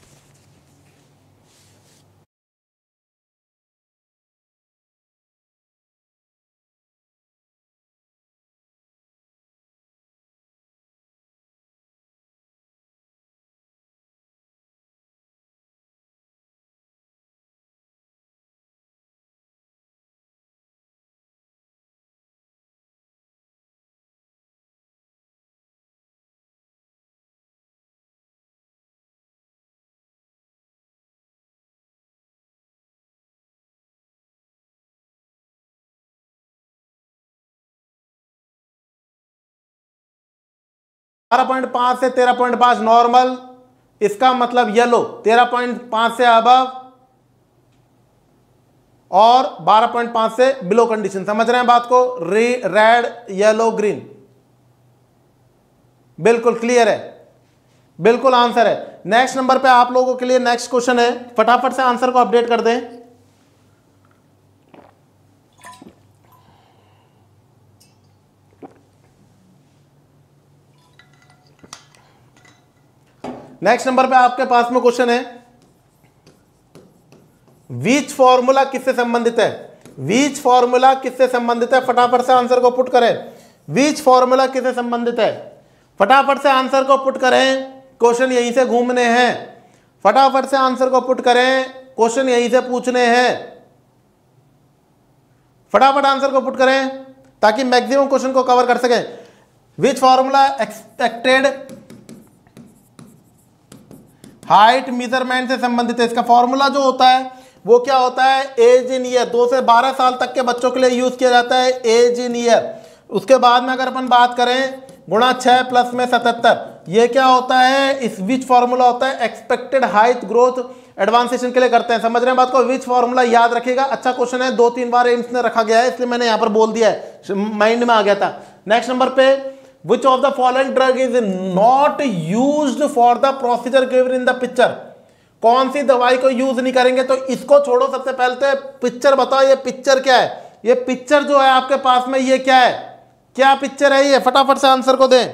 बारह पॉइंट पांच से तेरह पॉइंट पांच नॉर्मल, इसका मतलब येलो, तेरह पॉइंट पांच से अबव और बारह पॉइंट पांच से बिलो कंडीशन, समझ रहे हैं बात को, रेड येलो ग्रीन, बिल्कुल क्लियर है, बिल्कुल आंसर है। नेक्स्ट नंबर पे आप लोगों के लिए नेक्स्ट क्वेश्चन है, फटाफट से आंसर को अपडेट कर दें। नेक्स्ट नंबर पे आपके पास में क्वेश्चन है, वीच फॉर्मूला किससे संबंधित है? वीच फॉर्मूला किससे संबंधित है? फटाफट से आंसर को पुट करें, वीच फॉर्मूला किससे संबंधित है? फटाफट से आंसर को पुट करें, क्वेश्चन यहीं से घूमने हैं, फटाफट से आंसर को पुट करें, क्वेश्चन यहीं से पूछने हैं। फटाफट आंसर को पुट करें ताकि मैक्सिमम क्वेश्चन को कवर कर सकें। Which formula expected height measurement से संबंधित है। इसका फॉर्मूला जो होता है वो क्या होता है, एज इन ईयर। दो से बारह साल तक के बच्चों के लिए यूज किया जाता है एज इन ईयर। उसके बाद में अगर अपन बात करें गुणा छह प्लस में सतहत्तर, ये क्या होता है, इस विच फॉर्मूला होता है एक्सपेक्टेड हाइट ग्रोथ एडवांसेशन के लिए करते हैं। समझ रहे हैं बात को, विच फॉर्मूला याद रखिएगा। अच्छा क्वेश्चन है, दो तीन बार एम्स ने रखा गया है इसलिए मैंने यहां पर बोल दिया है, माइंड में आ गया था। नेक्स्ट नंबर पे, which of the following drug is not used for the procedure given in the picture. कौन सी दवाई को यूज नहीं करेंगे, तो इसको छोड़ो। सबसे पहले तो पिक्चर बताओ, ये पिक्चर क्या है। ये पिक्चर जो है आपके पास में ये क्या है, क्या पिक्चर है ये, फटाफट से आंसर को दें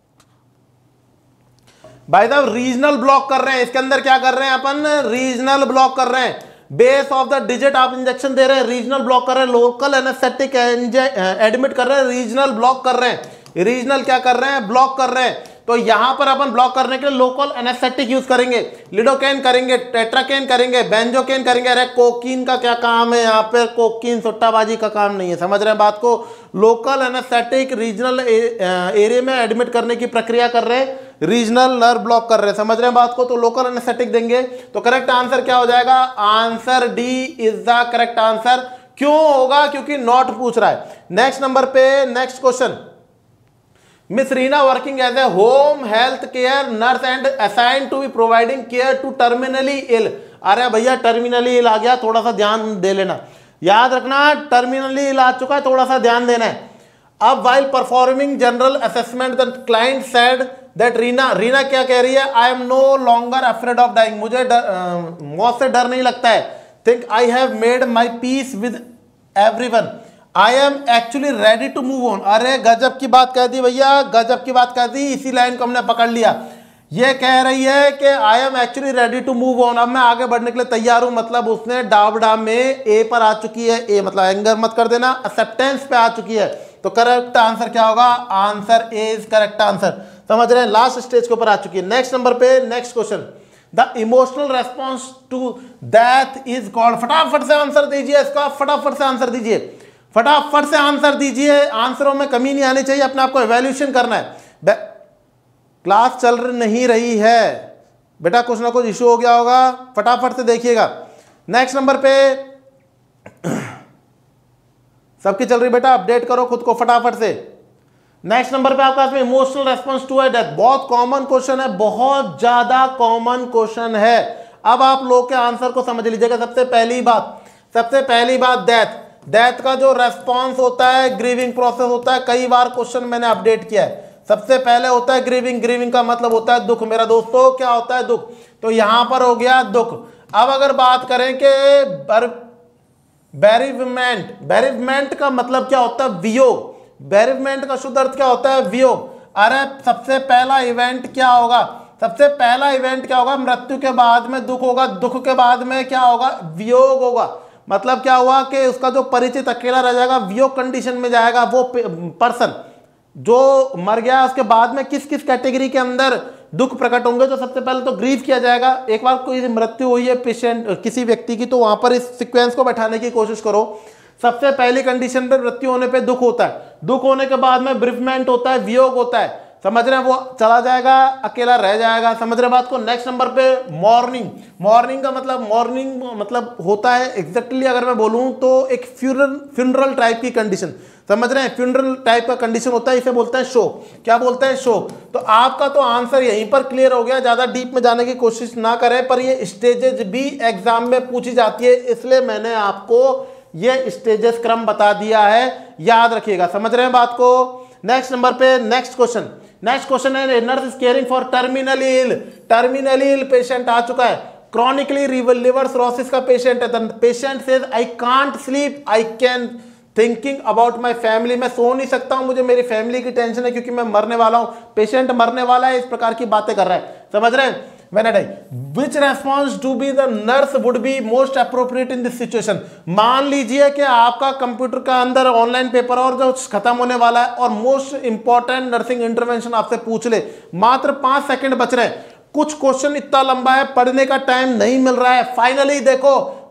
भाई साहब। रीजनल ब्लॉक कर रहे हैं, इसके अंदर क्या कर रहे हैं अपन, रीजनल ब्लॉक कर रहे हैं। बेस ऑफ द डिजिट आप इंजेक्शन दे रहे हैं, रीजनल ब्लॉक कर रहे हैं। लोकल एनेस्थेटिक एडमिट कर रहे हैं, रीजनल ब्लॉक कर रहे हैं। रीजनल क्या कर रहे हैं, ब्लॉक कर रहे हैं। तो यहां पर अपन ब्लॉक करने के लिए लोकल एनेस्थेटिक यूज करेंगे, लिडोकेन करेंगे, टेट्राकेन करेंगे, बेंजोकेन करेंगे। अरे कोकीन का क्या काम है यहाँ पे, कोकीन सुट्टाबाजी का काम नहीं है, समझ रहे हैं बात को। लोकल एनेस्थेटिक रीजनल एरिया में एडमिट करने की प्रक्रिया कर रहे हैं, रीजनल नर्व ब्लॉक कर रहे हैं, समझ रहे हैं बात को। तो लोकल एनेस्थेटिक देंगे तो करेक्ट आंसर क्या हो जाएगा, answer D is the correct answer. क्यों होगा, क्योंकि नॉट पूछ रहा है। नेक्स्ट नंबर पे, next question, Miss Reena working as a home health care nurse and assigned to be providing care to terminally ill। अरे भैया टर्मिनली इल आ गया, थोड़ा सा ध्यान दे लेना, याद रखना टर्मिनली इल आ चुका है, थोड़ा सा ध्यान देना है। अब while performing general assessment the client said that Reena Reena क्या कह रही है, I am no longer afraid of dying। मुझे डर, मौत से डर नहीं लगता है। Think I have made my peace with everyone। I am actually ready to move on. अरे गजब की बात कह दी भैया, गजब की बात कह दी, इसी लाइन को हमने पकड़ लिया। ये कह रही है कि I am actually ready to move on, अब मैं आगे बढ़ने के लिए तैयार हूं। मतलब उसने डावडा में ए पर आ चुकी है, ए मतलब एंगर मत कर देना, एक्सेप्टेंस पे आ चुकी है। तो करेक्ट आंसर क्या होगा, answer A is correct answer. समझ रहे हैं, लास्ट स्टेज के ऊपर आ चुकी है। नेक्स्ट नंबर पे, next question, the emotional response to death is called. फटाफट से आंसर दीजिए इसका, फटाफट से आंसर दीजिए, फटाफट से आंसर दीजिए। आंसरों में कमी नहीं आनी चाहिए, अपने आप को एवेल्यूशन करना है। क्लास चल नहीं रही है बेटा, कुछ ना कुछ इशू हो गया होगा, फटाफट से देखिएगा। नेक्स्ट नंबर पे सबकी चल रही बेटा, अपडेट करो खुद को फटाफट से। नेक्स्ट नंबर पे आपका इसमें इमोशनल रेस्पॉन्स टू डेथ, बहुत कॉमन क्वेश्चन है, बहुत ज्यादा कॉमन क्वेश्चन है। अब आप लोग के आंसर को समझ लीजिएगा। सबसे पहली बात, सबसे पहली बात डेथ, डेथ का जो रेस्पॉन्स होता है ग्रीविंग प्रोसेस होता है। कई बार क्वेश्चन मैंने अपडेट किया है। सबसे पहले होता है ग्रीविंग, ग्रीविंग का मतलब होता है दुख। मेरा दोस्तों क्या होता है, दुख। तो यहां पर हो गया दुख। अब अगर बात करें कि बेरिवमेंट, बेरिवमेंट का मतलब क्या होता है, वियोग। बेरिवमेंट का शुद्ध अर्थ क्या होता है, वियोग। अरे सबसे पहला इवेंट क्या होगा, सबसे पहला इवेंट क्या होगा, मृत्यु के बाद में दुख होगा, दुख के बाद में क्या होगा, वियोग होगा। मतलब क्या हुआ कि उसका जो परिचित अकेला रह जाएगा, वियोग कंडीशन में जाएगा। वो पर्सन जो मर गया उसके बाद में किस किस कैटेगरी के अंदर दुख प्रकट होंगे, तो सबसे पहले तो ग्रीव किया जाएगा। एक बार कोई मृत्यु हुई है पेशेंट किसी व्यक्ति की, तो वहां पर इस सीक्वेंस को बैठाने की कोशिश करो। सबसे पहली कंडीशन पे मृत्यु होने पे दुख होता है, दुख होने के बाद में ब्रीफमेंट होता है, वियोग होता है। समझ रहे हैं, वो चला जाएगा, अकेला रह जाएगा। समझ रहे बात को। नेक्स्ट नंबर पे मॉर्निंग, मॉर्निंग का मतलब, मॉर्निंग मतलब होता है एग्जैक्टली अगर मैं बोलूं तो एक फ्यूनरल फ्यूनरल टाइप की कंडीशन। समझ रहे हैं, फ्यूनरल टाइप का कंडीशन होता है, इसे बोलते हैं शोक। क्या बोलते हैं, शोक। तो आपका तो आंसर यहीं पर क्लियर हो गया, ज्यादा डीप में जाने की कोशिश ना करें। पर ये स्टेजेस भी एग्जाम में पूछी जाती है, इसलिए मैंने आपको ये स्टेजेस क्रम बता दिया है, याद रखिएगा। समझ रहे हैं बात को। नेक्स्ट नंबर पे, नेक्स्ट क्वेश्चन, नेक्स्ट क्वेश्चन है nurse is caring for terminally ill. Terminally ill patient आ चुका है, क्रॉनिकली लिवर सिरोसिस का पेशेंट है। Patient says I can't sleep, I can thinking about my family. मैं सो नहीं सकता हूं, मुझे मेरी फैमिली की टेंशन है क्योंकि मैं मरने वाला हूं। पेशेंट मरने वाला है, इस प्रकार की बातें कर रहा है। समझ रहे हैं। When I die, which response to be the nurse would be most appropriate in this situation? मान लीजिए कि आपका कंप्यूटर का अंदर ऑनलाइन पेपर और जो खत्म होने वाला है और मोस्ट इंपॉर्टेंट नर्सिंग इंटरवेंशन आपसे पूछ ले, मात्र पांच सेकंड बच रहे हैं। कुछ क्वेश्चन इतना लंबा है, पढ़ने का टाइम नहीं मिल रहा है। फाइनली देखो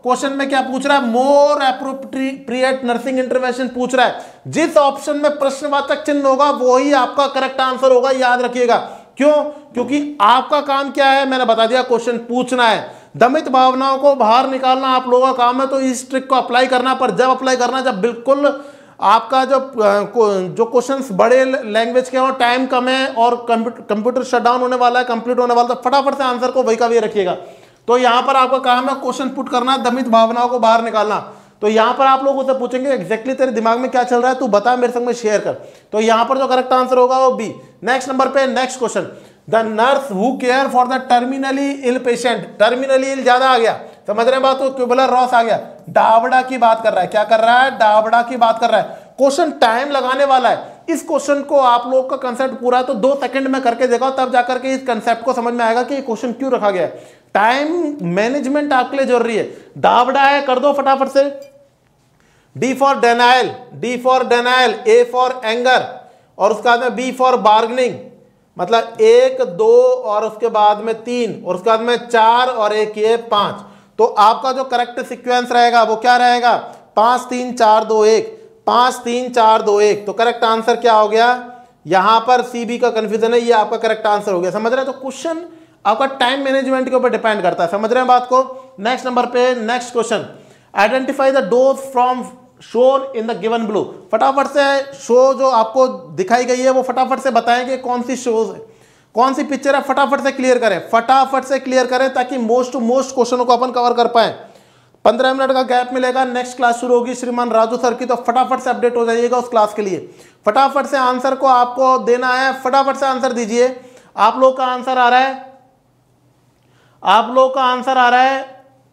क्वेश्चन में क्या पूछ रहा है, मोर एप्रोप्रिएट नर्सिंग इंटरवेंशन पूछ रहा है। जिस ऑप्शन में प्रश्नवाचक चिन्ह होगा वही आपका करेक्ट आंसर होगा, याद रखिएगा। क्यों? क्योंकि आपका काम क्या है, मैंने बता दिया, क्वेश्चन पूछना है। दमित भावनाओं को बाहर निकालना आप लोगों का काम है, तो इस ट्रिक को अप्लाई करना। पर जब अप्लाई करना, जब बिल्कुल आपका जो जो क्वेश्चंस बड़े लैंग्वेज के हो, टाइम कम है और कंप्यूटर शट डाउन होने वाला है, कंप्लीट होने वाला है, तो फटाफट से आंसर को वही का वही रखिएगा। तो यहां पर आपका काम है क्वेश्चन पुट करना, दमित भावनाओं को बाहर निकालना। तो यहां पर आप लोग उसे पूछेंगे एग्जैक्टली तेरे दिमाग में क्या चल रहा है, तू बता, मेरे संग में शेयर कर। तो यहां पर जो करेक्ट आंसर होगा वो बी। नेक्स्ट नंबर पे next question, the nurse who care for the terminally ill patient. Terminally ill ज्यादा आ गया, समझ रहे हैं बात, तो क्यूबुलर रॉस आ गया, डावड़ा की बात कर रहा है। क्या कर रहा है? डावड़ा की बात कर रहा है। क्वेश्चन टाइम लगाने वाला है। इस क्वेश्चन को आप लोग का कंसेप्ट पूरा है तो दो सेकंड में करके देखो, तब जाकर के इस कंसेप्ट को समझ में आएगा कि ये क्वेश्चन क्यों रखा गया है। टाइम मैनेजमेंट आपके लिए जरूरी है। डावड़ा है, कर दो फटाफट से। D for denial, D for denial, A for anger, और उसके बाद में बी फॉर बार्गेनिंग, मतलब एक दो और उसके बाद में तीन और उसके बाद में चार और एक ये पांच। तो आपका जो करेक्ट सीक्वेंस रहेगा वो क्या रहेगा? पांच तीन चार दो एक, पांच तीन चार दो एक। तो करेक्ट आंसर क्या हो गया? यहां पर सी बी का कंफ्यूजन है, ये आपका करेक्ट आंसर हो गया। समझ रहे हैं? तो क्वेश्चन आपका टाइम मैनेजमेंट के ऊपर डिपेंड करता है। समझ रहे हैं बात को? नेक्स्ट नंबर पे next question, identify the dose from shown in the given blue. फटाफट से शो जो आपको दिखाई गई है वो फटाफट से बताएंगे कौन सी शोज है, कौन सी पिक्चर है, फटाफट से क्लियर करें, फटाफट से क्लियर करें ताकि मोस्ट टू मोस्ट क्वेश्चनों को अपन कवर कर पाए। पंद्रह मिनट का गैप मिलेगा, नेक्स्ट क्लास शुरू होगी श्रीमान राजू सर की, तो फटाफट से अपडेट हो जाइएगा उस क्लास के लिए। फटाफट से आंसर को आपको देना है, फटाफट से आंसर दीजिए। आप लोग का आंसर आ रहा है, आप लोग का आंसर आ रहा है,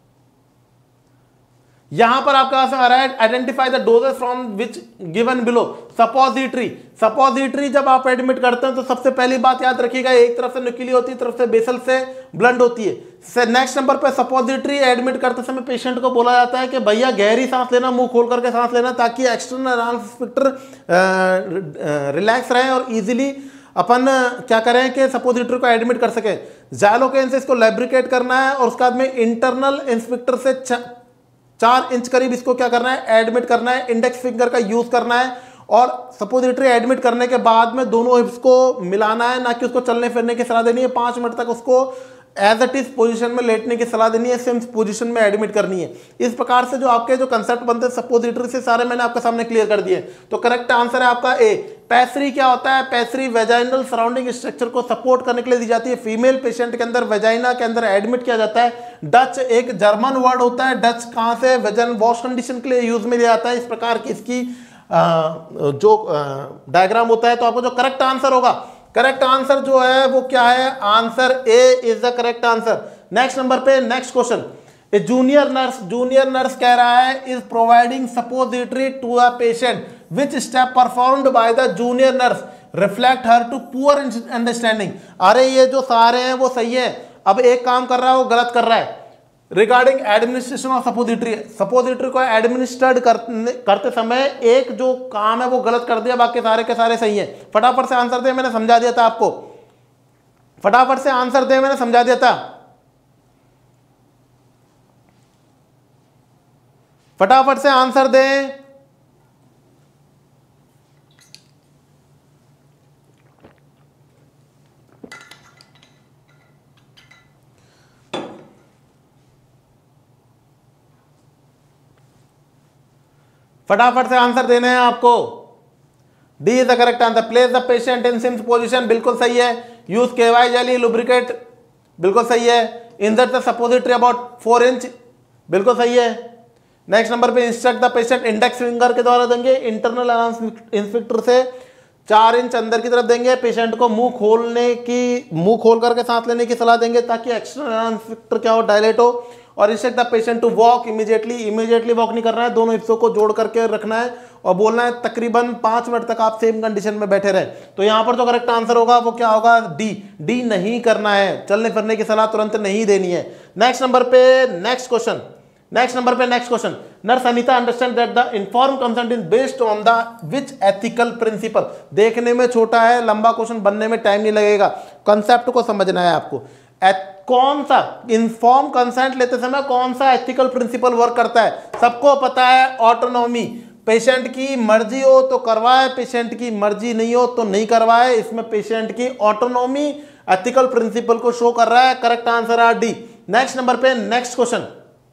यहां पर आपका आंसर आ रहा है identify the doses from which given below. Suppository, suppository जब आप एडमिट करते हैं तो सबसे पहली बात याद रखिएगा, एक तरफ से नुकीली होती है, तरफ से बेसल से ब्लंड होती है। नेक्स्ट नंबर पे सपोजिटरी एडमिट करते समय पेशेंट को बोला जाता है कि भैया गहरी सांस लेना, मुंह खोल करके सांस लेना, ताकि एक्सटर्नल एनाल रिलैक्स रहे और इजीली अपन क्या करें कि सपोजिटरी को एडमिट कर सके। ज़ाइलोकेन से इसको लैब्रिकेट करना है और उसके बाद में इंटरनल इंस्पेक्टर से चार इंच करीब इसको क्या करना है? एडमिट करना है। इंडेक्स फिंगर का यूज करना है और सपोजिटरी एडमिट करने के बाद में दोनों हिप्स को मिलाना है, ना कि उसको चलने फिरने की सलाह देनी है। पांच मिनट तक उसको एज इट इज पोजीशन में लेटने की सलाह देनी है, सेम पोजीशन में एडमिट करनी है। इस प्रकार से जो आपके जो कंसेप्ट बनते हैं सपोजिटरी से, सारे मैंने आपके सामने क्लियर कर दिए। तो करेक्ट आंसर है आपका ए। पैसरी क्या होता है? पैसरी वेजाइनल सराउंडिंग स्ट्रक्चर को सपोर्ट करने के लिए दी जाती है। फीमेल पेशेंट के अंदर वेजाइना के अंदर एडमिट किया जाता है। डच एक जर्मन वर्ड होता है, डच कहाँ से? वेजन वॉश कंडीशन के लिए यूज में लिया जाता है। इस प्रकार की इसकी आ, जो डायग्राम होता है। तो आपको जो करेक्ट आंसर होगा, करेक्ट आंसर जो है वो क्या है? Answer A is the correct answer. Next number पे next question, a junior nurse, junior nurse कह रहा है is providing suppository to a patient, which step performed by the junior nurse reflect her to poor understanding. अरे ये जो सारे हैं वो सही है, अब एक काम कर रहा है वो गलत कर रहा है। Regarding administration of suppository, suppository को एडमिनिस्ट्रेड करने करते समय एक जो काम है वो गलत कर दिया, बाकी सारे के सारे सही है। फटाफट से आंसर दे, मैंने समझा दिया था आपको। फटाफट से आंसर दे, मैंने समझा दिया था। फटाफट से आंसर दे। फटाफट से आंसर देने हैं आपको। D is the correct answer. Place the patient in Sims position, बिल्कुल सही है। यूज केवाई जेली लुब्रिकेट, बिल्कुल सही है। Insert the suppository about four inch, बिल्कुल सही है। नेक्स्ट नंबर पे instruct the patient, index finger के द्वारा देंगे। इंटरनल इंस्पेक्टर से चार इंच अंदर की तरफ देंगे। पेशेंट को मुंह खोलने की, मुंह खोल करके सांस लेने की सलाह देंगे ताकि एक्सटर्नल इंस्पेक्टर क्या हो? डायलेट हो। और instruct the patient to walk immediately, immediately walk नहीं करना है, दोनों हिस्सों को जोड़ करके रखना है और बोलना है तकरीबन पांच मिनट तक आप सेम कंडीशन में बैठे रहे। तो यहां पर जो करेक्ट आंसर होगा वो क्या होगा? डी। डी नहीं करना है, चलने फिरने की सलाह तुरंत नहीं देनी है। नेक्स्ट नंबर पे नेक्स्ट क्वेश्चन, नेक्स्ट नंबर पे next question, nurse Anita understand that the informed consent is based on the which ethical principle. देखने में छोटा है, लंबा क्वेश्चन बनने में टाइम नहीं लगेगा, कंसेप्ट को समझना है आपको। कौन सा इन्फॉर्म कंसेंट लेते समय कौन सा एथिकल प्रिंसिपल वर्क करता है? सबको पता है, ऑटोनॉमी। पेशेंट की मर्जी हो तो करवाए, पेशेंट की मर्जी नहीं हो तो नहीं करवाए। इसमें पेशेंट की ऑटोनॉमी एथिकल प्रिंसिपल को शो कर रहा है। Correct answer are D. Next number पे नेक्स्ट क्वेश्चन,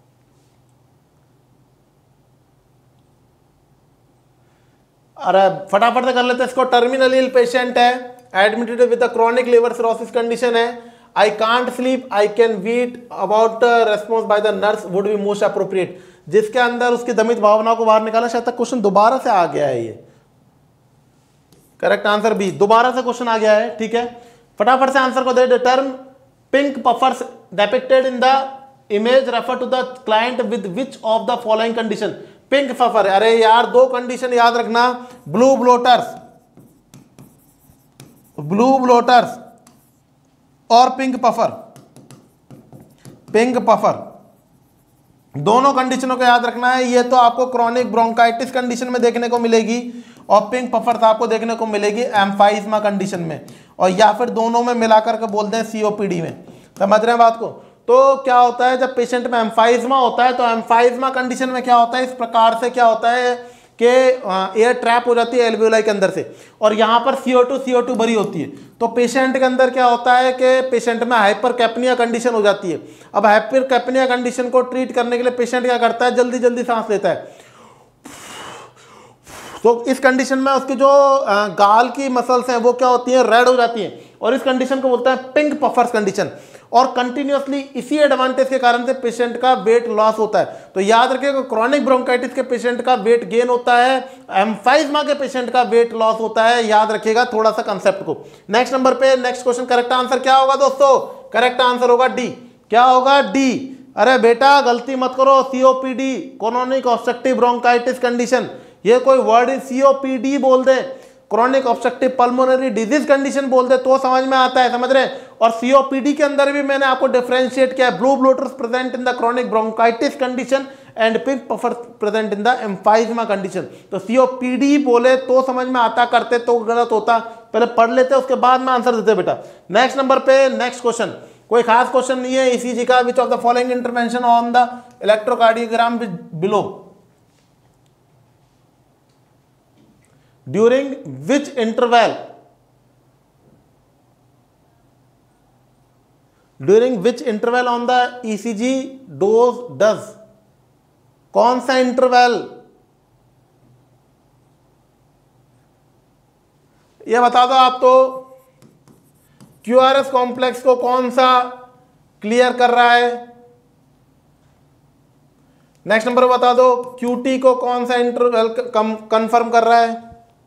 अरे फटाफट से कर लेते हैं इसको। टर्मिनल इल पेशेंट है, admitted with chronic liver cirrhosis condition है। I can't sleep, I can wait about response by the nurse would be most appropriate. जिसके अंदर उसकी दमित भावनाओं को बाहर निकाला। शायद तक क्वेश्चन दोबारा से आ गया है ये। करेक्ट आंसर बी, दोबारा से क्वेश्चन आ गया है। ठीक है, फटाफट से आंसर को दे। The term pink puffers depicted in the image refer to the client with which of the following condition? Pink puffer, अरे यार दो कंडीशन याद रखना, ब्लू ब्लोटर्स, ब्लू ब्लोटर्स और पिंक पफर। पिंक पफर दोनों कंडीशनों को याद रखना है। ये तो आपको क्रॉनिक ब्रोंकाइटिस कंडीशन में देखने को मिलेगी और पिंक पफर तो आपको देखने को मिलेगी एम्फाइजमा कंडीशन में, और या फिर दोनों में मिलाकर के बोलते हैं सीओपीडी में। समझ रहे हैं बात को? तो क्या होता है जब पेशेंट में एम्फाइजमा होता है, तो एम्फाइजमा कंडीशन में क्या होता है, इस प्रकार से क्या होता है कि एयर ट्रैप हो जाती है एल्वियोलाई के अंदर से, और यहाँ पर सी ओ टू सी ओ टू भरी होती है। तो पेशेंट के अंदर क्या होता है कि पेशेंट में हाइपरकैप्निया कंडीशन हो जाती है। अब हाइपरकैप्निया कंडीशन को ट्रीट करने के लिए पेशेंट क्या करता है, जल्दी जल्दी सांस लेता है। तो इस कंडीशन में उसकी जो गाल की मसल्स हैं वो क्या होती हैं, रेड हो जाती हैं, और इस कंडीशन को बोलते हैं पिंक पफर्स कंडीशन। और कंटिन्यूअसली इसी एडवांटेज के कारण से पेशेंट का वेट लॉस होता है। तो याद रखिएगा, क्रॉनिक ब्रोंकाइटिस के पेशेंट का वेट गेन होता है, एम्फाइजमा के पेशेंट का वेट लॉस होता है। याद रखिएगा थोड़ा सा कंसेप्ट को। नेक्स्ट नंबर पे नेक्स्ट क्वेश्चन, करेक्ट आंसर क्या होगा दोस्तों? करेक्ट आंसर होगा डी। क्या होगा? डी। अरे बेटा गलती मत करो, COPD, chronic obstructive bronchitis condition. ये कोई वर्ड सीओपीडी बोल दे, chronic obstructive pulmonary disease condition बोल दे तो समझ में आता है, समझ रहे हैं? और सीओपीडी के अंदर भी मैंने आपको डिफरेंशिएट किया है, blue bloaters present in the chronic bronchitis condition and pink puffer present in the emphysema condition. तो सीओपीडी बोले तो समझ में आता, करते तो गलत होता। पहले पढ़ लेते उसके बाद में आंसर देते बेटा। नेक्स्ट नंबर पे नेक्स्ट क्वेश्चन, कोई खास क्वेश्चन नहीं है ईसीजी का। Which of the following intervention on the electrocardiogram below? During which interval? During which interval on the E C G dose does? कौन सा इंटरवल? ये बता दो आप तो। क्यूआरएस कॉम्प्लेक्स को कौन सा क्लियर कर रहा है? नेक्स्ट नंबर बता दो, क्यूटी को कौन सा इंटरवल कंफर्म कर रहा है?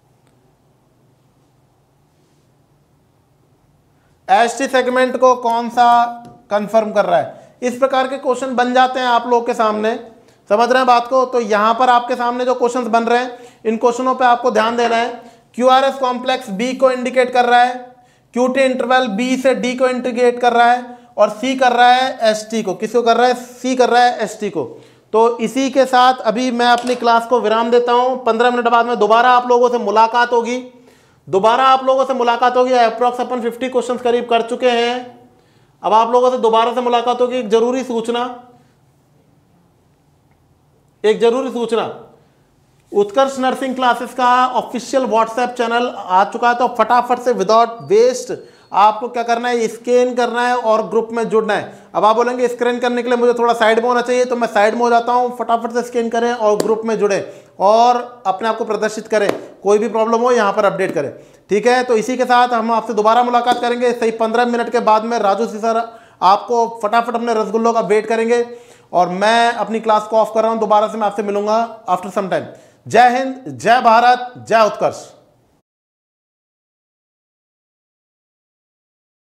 एसटी सेगमेंट को कौन सा कंफर्म कर रहा है? इस प्रकार के क्वेश्चन बन जाते हैं आप लोग के सामने। समझ रहे हैं बात को? तो यहां पर आपके सामने जो क्वेश्चंस बन रहे हैं, इन क्वेश्चनों पे आपको ध्यान देना है। क्यूआरएस कॉम्प्लेक्स बी को इंडिकेट कर रहा है, क्यूटी इंटरवल बी से डी को इंडिकेट कर रहा है, और सी कर रहा है एसटी को। किसको कर रहा है? सी कर रहा है एसटी को। तो इसी के साथ अभी मैं अपनी क्लास को विराम देता हूं। पंद्रह मिनट बाद में दोबारा आप लोगों से मुलाकात होगी। दोबारा आप लोगों से मुलाकात होगी। अप्रॉक्स अपन फिफ्टी क्वेश्चंस करीब कर चुके हैं। अब आप लोगों से दोबारा से मुलाकात होगी। एक जरूरी सूचना, एक जरूरी सूचना, उत्कर्ष नर्सिंग क्लासेस का ऑफिशियल व्हाट्सएप चैनल आ चुका है। तो फटाफट से विदाउट वेस्ट आपको क्या करना है, स्कैन करना है और ग्रुप में जुड़ना है। अब आप बोलेंगे स्कैन करने के लिए मुझे थोड़ा साइड में होना चाहिए, तो मैं साइड में हो जाता हूं। फटाफट से स्कैन करें और ग्रुप में जुड़े और अपने आप को प्रदर्शित करें। कोई भी प्रॉब्लम हो यहाँ पर अपडेट करें, ठीक है? तो इसी के साथ हम आपसे दोबारा मुलाकात करेंगे सही पंद्रह मिनट के बाद में। राजू सी सर आपको फटाफट अपने रसगुल्लों का वेट करेंगे, और मैं अपनी क्लास को ऑफ कर रहा हूँ। दोबारा से मैं आपसे मिलूंगा आफ्टर सम टाइम। जय हिंद, जय भारत, जय उत्कर्ष।